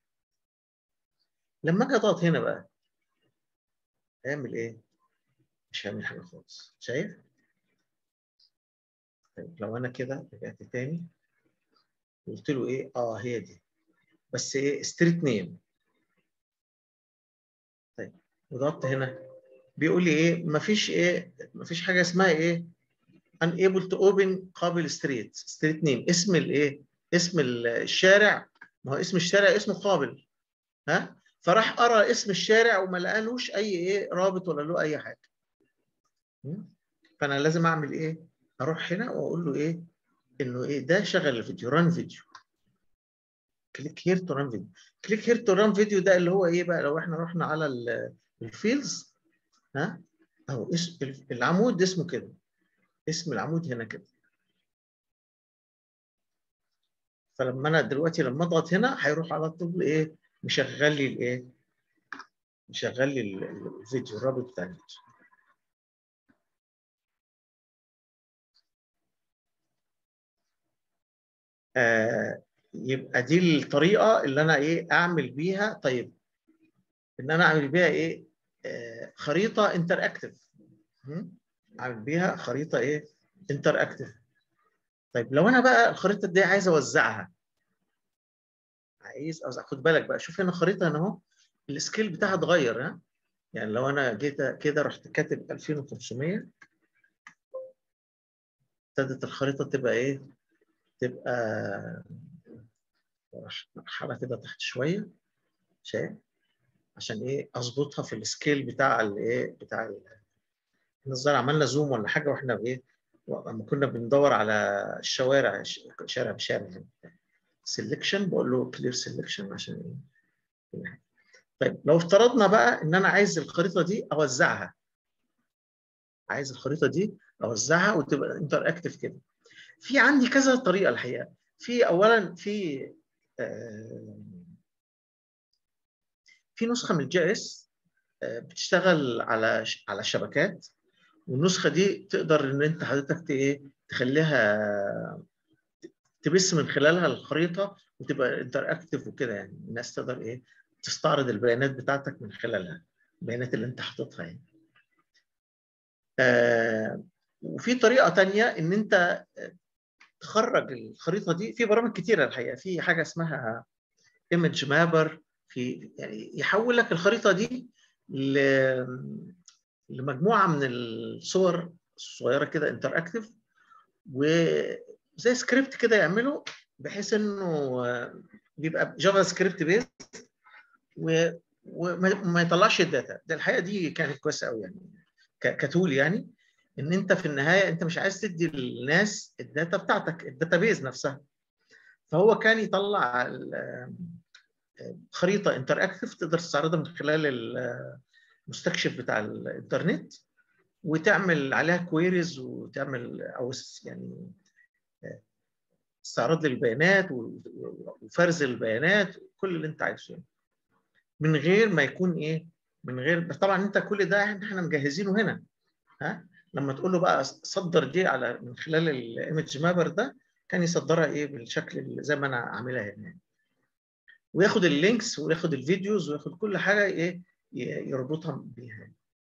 لما اجي اضغط هنا بقى هيعمل ايه؟ مش هيعمل حاجه خالص، شايف؟ طيب لو انا كده رجعت تاني قلت له ايه، اه هي دي، بس ايه ستريت نيم. طيب وضغطت هنا بيقول لي ايه، مفيش ايه، مفيش حاجه اسمها ايه unable to open قابل ستريت ستريت نيم. اسم الايه، اسم الشارع، ما هو اسم الشارع اسمه قابل، ها، فراح قرا اسم الشارع وما لقالوش اي ايه رابط ولا له اي حاجه. فانا لازم اعمل ايه، اروح هنا واقول له ايه انه ايه ده شغل الفيديو، ران فيديو، كليك هير تو ران فيديو. كليك هير تو ران فيديو ده اللي هو ايه بقى، لو احنا رحنا على الفيلدز، ها اهو اسم العمود اسمه كده، اسم العمود هنا كده. فلما انا دلوقتي لما اضغط هنا هيروح على طول ايه مشغل لي الايه، مشغل لي الفيديو، الرابط بتاع الفيديو. آه يبقى دي الطريقه اللي انا ايه اعمل بيها. طيب ان انا اعمل بيها ايه، آه خريطه انتر اكتف، اعمل بيها خريطه ايه انتر اكتف. طيب لو انا بقى الخريطه دي عايز اوزعها، عايز اوزع، خد بالك بقى، شوف هنا خريطه هنا اهو السكيل بتاعها اتغير، ها، يعني لو انا جيت كده رحت كاتب ألفين وخمسمية، ابتدت الخريطه تبقى ايه، تبقى مرحله كده تحت شويه، شايف، عشان ايه اظبطها في السكيل بتاع الايه بتاع النظاره. عملنا زوم ولا حاجه واحنا بايه، لما كنا بندور على الشوارع، شارع بشارع يعني. سيلكشن بقول له كلير سيلكشن عشان ايه. طيب لو افترضنا بقى ان انا عايز الخريطه دي اوزعها، عايز الخريطه دي اوزعها وتبقى انتر اكتف كده، في عندي كذا طريقه الحقيقه. في اولا في آه في نسخه من الجي اس آه بتشتغل على على الشبكات، والنسخه دي تقدر ان انت حضرتك ايه تخليها تبث من خلالها الخريطه وتبقى انتر اكتف وكده، يعني الناس تقدر ايه تستعرض البيانات بتاعتك من خلالها، البيانات اللي انت حاططها يعني. آه وفي طريقه ثانيه ان انت تخرج الخريطه دي في برامج كتيره الحقيقه، في حاجه اسمها ايمج مابر، في يعني يحول لك الخريطه دي لمجموعه من الصور الصغيره كده انتر اكتف، وزي سكريبت كده يعمله بحيث انه بيبقى جافا سكريبت بيز وما يطلعش الداتا. ده الحقيقه دي كانت كويسه قوي يعني كتول، يعني ان انت في النهايه انت مش عايز تدي للناس الداتا بتاعتك، الداتا بيز نفسها. فهو كان يطلع خريطه انتر اكتف تقدر تستعرضها من خلال المستكشف بتاع الانترنت، وتعمل عليها كويريز وتعمل او يعني استعراض للبيانات وفرز البيانات، كل اللي انت عايزه يعني. من غير ما يكون ايه، من غير طبعا انت كل ده احنا مجهزينه هنا، ها، لما تقول له بقى صدر دي على من خلال الايمج مابر ده كان يصدرها ايه بالشكل اللي زي ما انا عاملها هنا يعني. وياخد اللينكس وياخد الفيديوز وياخد كل حاجه ايه يربطها بيها.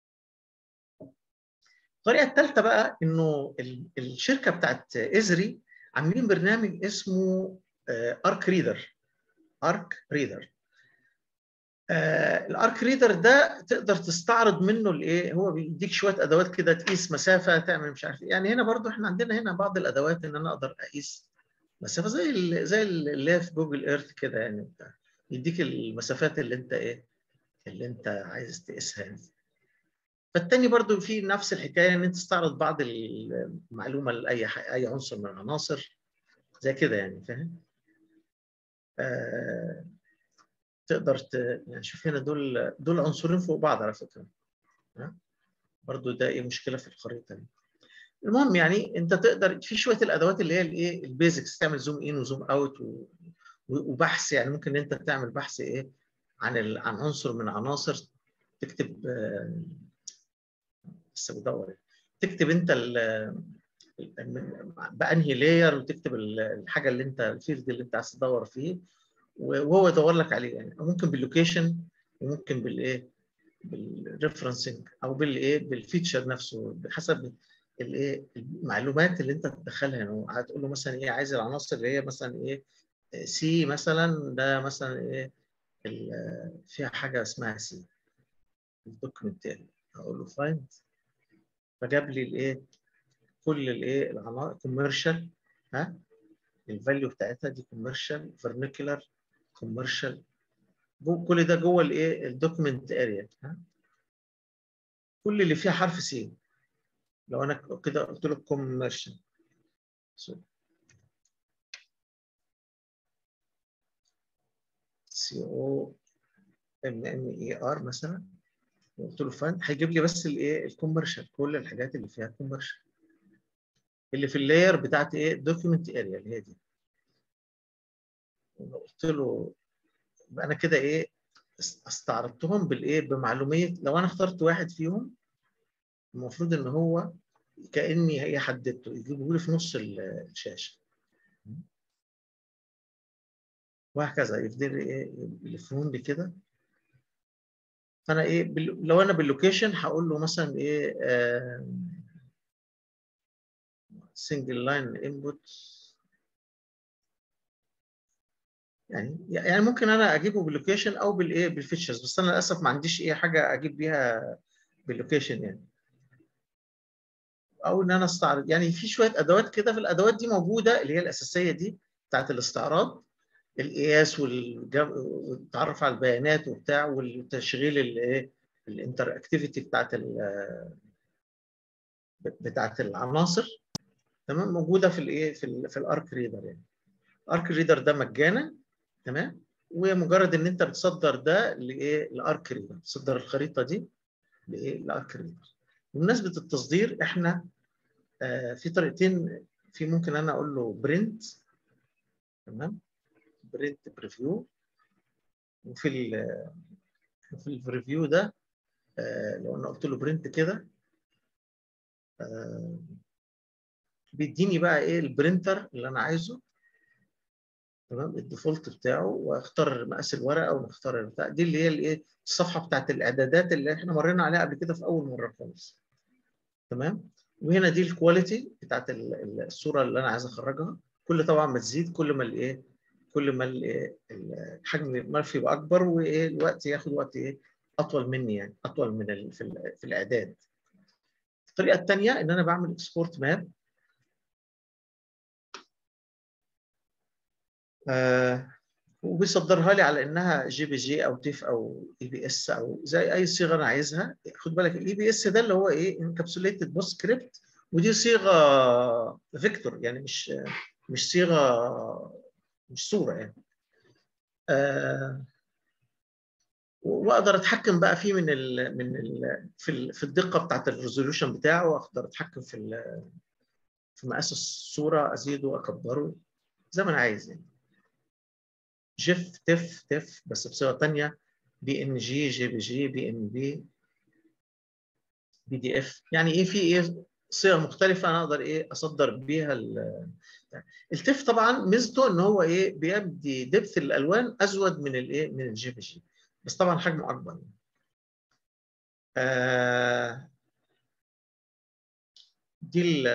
الطريقه الثالثه بقى انه الشركه بتاعت ازري عاملين برنامج اسمه ارك ريدر. ارك ريدر الارك ريدر ده تقدر تستعرض منه الايه، هو بيديك شويه ادوات كده تقيس مسافه، تعمل مش عارف يعني. هنا برضو احنا عندنا هنا بعض الادوات ان انا اقدر اقيس مسافه زي ال زي اللي في جوجل ايرث كده يعني. يديك المسافات اللي انت ايه اللي انت عايز تقيسها يعني. فالتاني برضو في نفس الحكايه، ان انت تستعرض بعض المعلومه لاي اي عنصر من العناصر زي كده يعني، فاهم؟ آه تقدر ت... يعني شوف هنا دول دول عنصرين فوق بعض على فكره. ها؟ برضو ده ايه مشكله في الخريطه دي. المهم يعني انت تقدر في شويه الادوات اللي هي الايه البيزكس، تعمل زوم ان وزوم اوت و... وبحث. يعني ممكن انت تعمل بحث ايه عن ال... عن عنصر من عناصر، تكتب آه لسه بدور، تكتب انت ال... بانهي لاير، وتكتب الحاجه اللي انت الفيلد اللي انت عايز تدور فيه، وهو يدور لك عليه يعني. ممكن باللوكيشن، وممكن بالايه بالريفرنسنج، او بالايه بالفيتشر نفسه، بحسب الايه المعلومات اللي انت تدخلها. يعني هتقول له مثلا ايه عايز العناصر اللي هي مثلا ايه سي مثلا، ده مثلا ايه فيها حاجه اسمها سي الدوكيومنتاري، هقول له فايند، فجاب لي الايه كل الايه العناصر كوميرشال، ها الفاليو بتاعتها دي كوميرشال فيرنيكولار كوميرشال، كل ده جوه الايه الدوكيمنت اريا. ها كل اللي فيها حرف سي، لو انا كده قلت له كوميرشال سي او ام ام اي ار مثلا، قلت له فاين، هيجيب لي بس الايه الكوميرشال، كل الحاجات اللي فيها كوميرشال اللي في اللاير بتاعت ايه دوكيمنت اريا اللي هي دي. قلت له انا كده ايه استعرضتهم بالايه بمعلوميه. لو انا اخترت واحد فيهم المفروض ان هو كاني هي حددته يجيبه لي في نص الشاشه، وهكذا يفضل ايه يلفهم لي كده. فانا ايه بال... لو انا باللوكيشن هقول له مثلا ايه سنجل لاين انبوت، يعني يعني ممكن انا اجيبه باللوكيشن او بالايه بالفيتشرز، بس انا للاسف ما عنديش ايه حاجه اجيب بيها باللوكيشن يعني، او ان انا استعرض. يعني في شويه ادوات كده، في الادوات دي موجوده اللي هي الاساسيه دي بتاعت الاستعراض، القياس والتعرف على البيانات وبتاع، والتشغيل الايه الانتر اكتيفيتي بتاعت بتاعت العناصر، تمام، موجوده في الايه في ال في الارك ريدر. يعني الارك ريدر ده مجانا، تمام، ومجرد ان انت بتصدر ده لايه لارك ريدر، تصدر الخريطه دي لايه لارك ريدر. بمناسبه التصدير احنا آه في طريقتين، في ممكن انا اقول له برنت، تمام، برنت بريفيو، وفي ال في البريفيو ده آه لو انا قلت له برنت كده آه بيديني بقى ايه البرنتر اللي انا عايزه، تمام، الديفولت بتاعه، واختار مقاس الورقه ونختار البتاع دي اللي هي الايه الصفحه بتاعت الاعدادات اللي احنا مرينا عليها قبل كده في اول مره خالص، تمام. وهنا دي الكواليتي بتاعت الصوره اللي انا عايز اخرجها. كل طبعا ما تزيد كل ما الايه كل ما الايه الحجم الملف يبقى اكبر، وايه الوقت ياخد وقت ايه اطول مني، يعني اطول من ال في, ال في الاعداد. الطريقه الثانيه ان انا بعمل اكسبورت ماب، آه وبيصدرها لي على انها جي بي جي او تيف او اي بي اس او زي اي صيغه انا عايزها. خد بالك الاي بي اس ده اللي هو ايه انكابسوليتد بوست سكريبت، ودي صيغه فيكتور، يعني مش مش صيغه مش صوره يعني. آه واقدر اتحكم بقى فيه من ال من ال في ال في الدقه بتاعت الريزولوشن بتاعه، واقدر اتحكم في في مقاس الصوره، ازيده واكبره زي ما انا عايز يعني. جيف تف تف بس بصيغه ثانيه، بي ان جي جي بي جي بي ام بي بي دي اف، يعني ايه في ايه صيغ مختلفه انا اقدر ايه اصدر بيها. التف طبعا ميزته ان هو ايه بيدي دبث الالوان ازود من الايه من الجي بي جي، بس طبعا حجمه اكبر. آه دي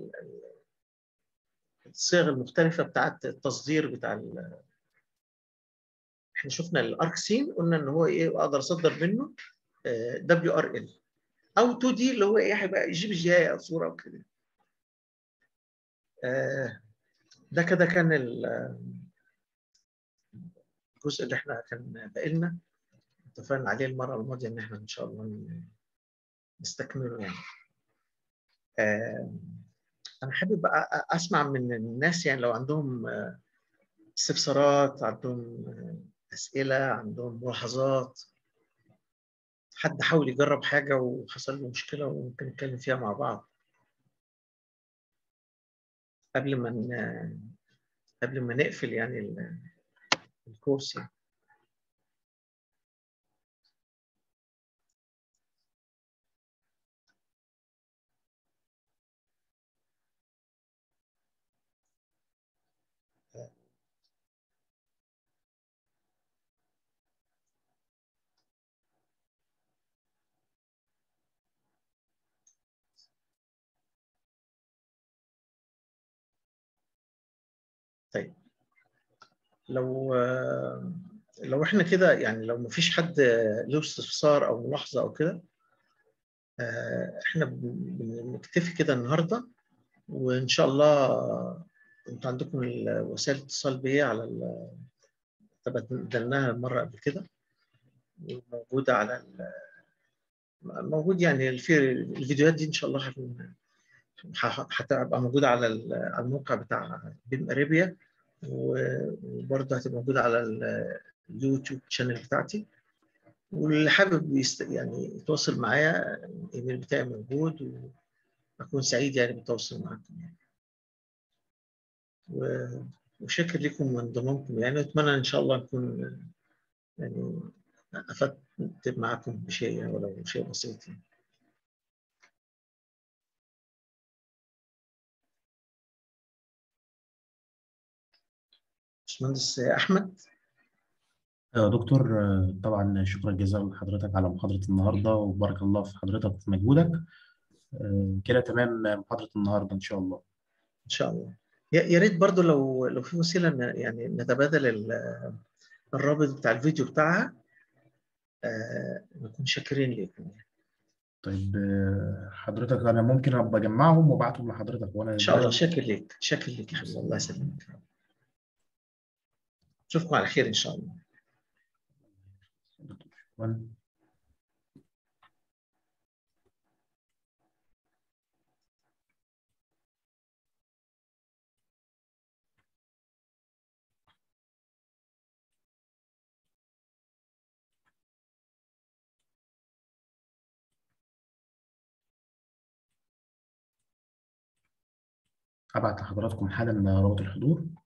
الصيغ المختلفه بتاعت التصدير بتاع ال... احنا شفنا الارك سين، قلنا ان هو ايه اقدر اصدر منه دبليو ار ال او اتنين دي اللي هو ايه هيبقى جي بي جي او صوره او كده. آه ده كده كان الجزء اللي احنا كان باقي لنا اتفقنا عليه المره الماضيه ان احنا ان شاء الله نستكمله يعني. انا حابب بقى اسمع من الناس يعني لو عندهم استفسارات، عندهم اسئله، عندهم ملاحظات، حد حاول يجرب حاجه وحصل له مشكله وممكن نتكلم فيها مع بعض قبل ما قبل ما نقفل يعني الكورس يعني. طيب لو لو احنا كده يعني لو مفيش حد له استفسار او ملاحظه او كده، احنا بنكتفي كده النهارده، وان شاء الله انتوا عندكم وسائل الاتصال بيا على تبادلناها مره قبل كده، موجوده على موجود يعني في الفيديوهات دي ان شاء الله هتبقى موجوده على الموقع بتاع بيم اريبيا، وبرضه هتبقى موجوده على اليوتيوب شانل بتاعتي. واللي حابب يست... يعني يتواصل معايا الايميل بتاعي موجود، واكون سعيد يعني بالتواصل معاكم يعني. و... وشكر لكم من انضمامكم يعني، واتمنى ان شاء الله نكون يعني افدت معاكم بشيء ولو شيء بسيط يعني. باشمهندس احمد. يا دكتور، طبعا شكرا جزيلا لحضرتك على محاضرة النهاردة، وبارك الله في حضرتك وفي مجهودك. كده تمام محاضرة النهاردة إن شاء الله. ان شاء الله. يا ريت برضو لو لو في وسيله يعني نتبادل الرابط بتاع الفيديو بتاعها، نكون شاكرين لكم. طيب حضرتك أنا ممكن أبقى أجمعهم وأبعتهم لحضرتك وأنا ان شاء الله. دلوقتي. شاكر لك، شاكر لك يا حبيبي، الله يسلمك. اشوفكم على خير ان شاء الله. شكرا. أبعت لحضراتكم حالا رابط الحضور.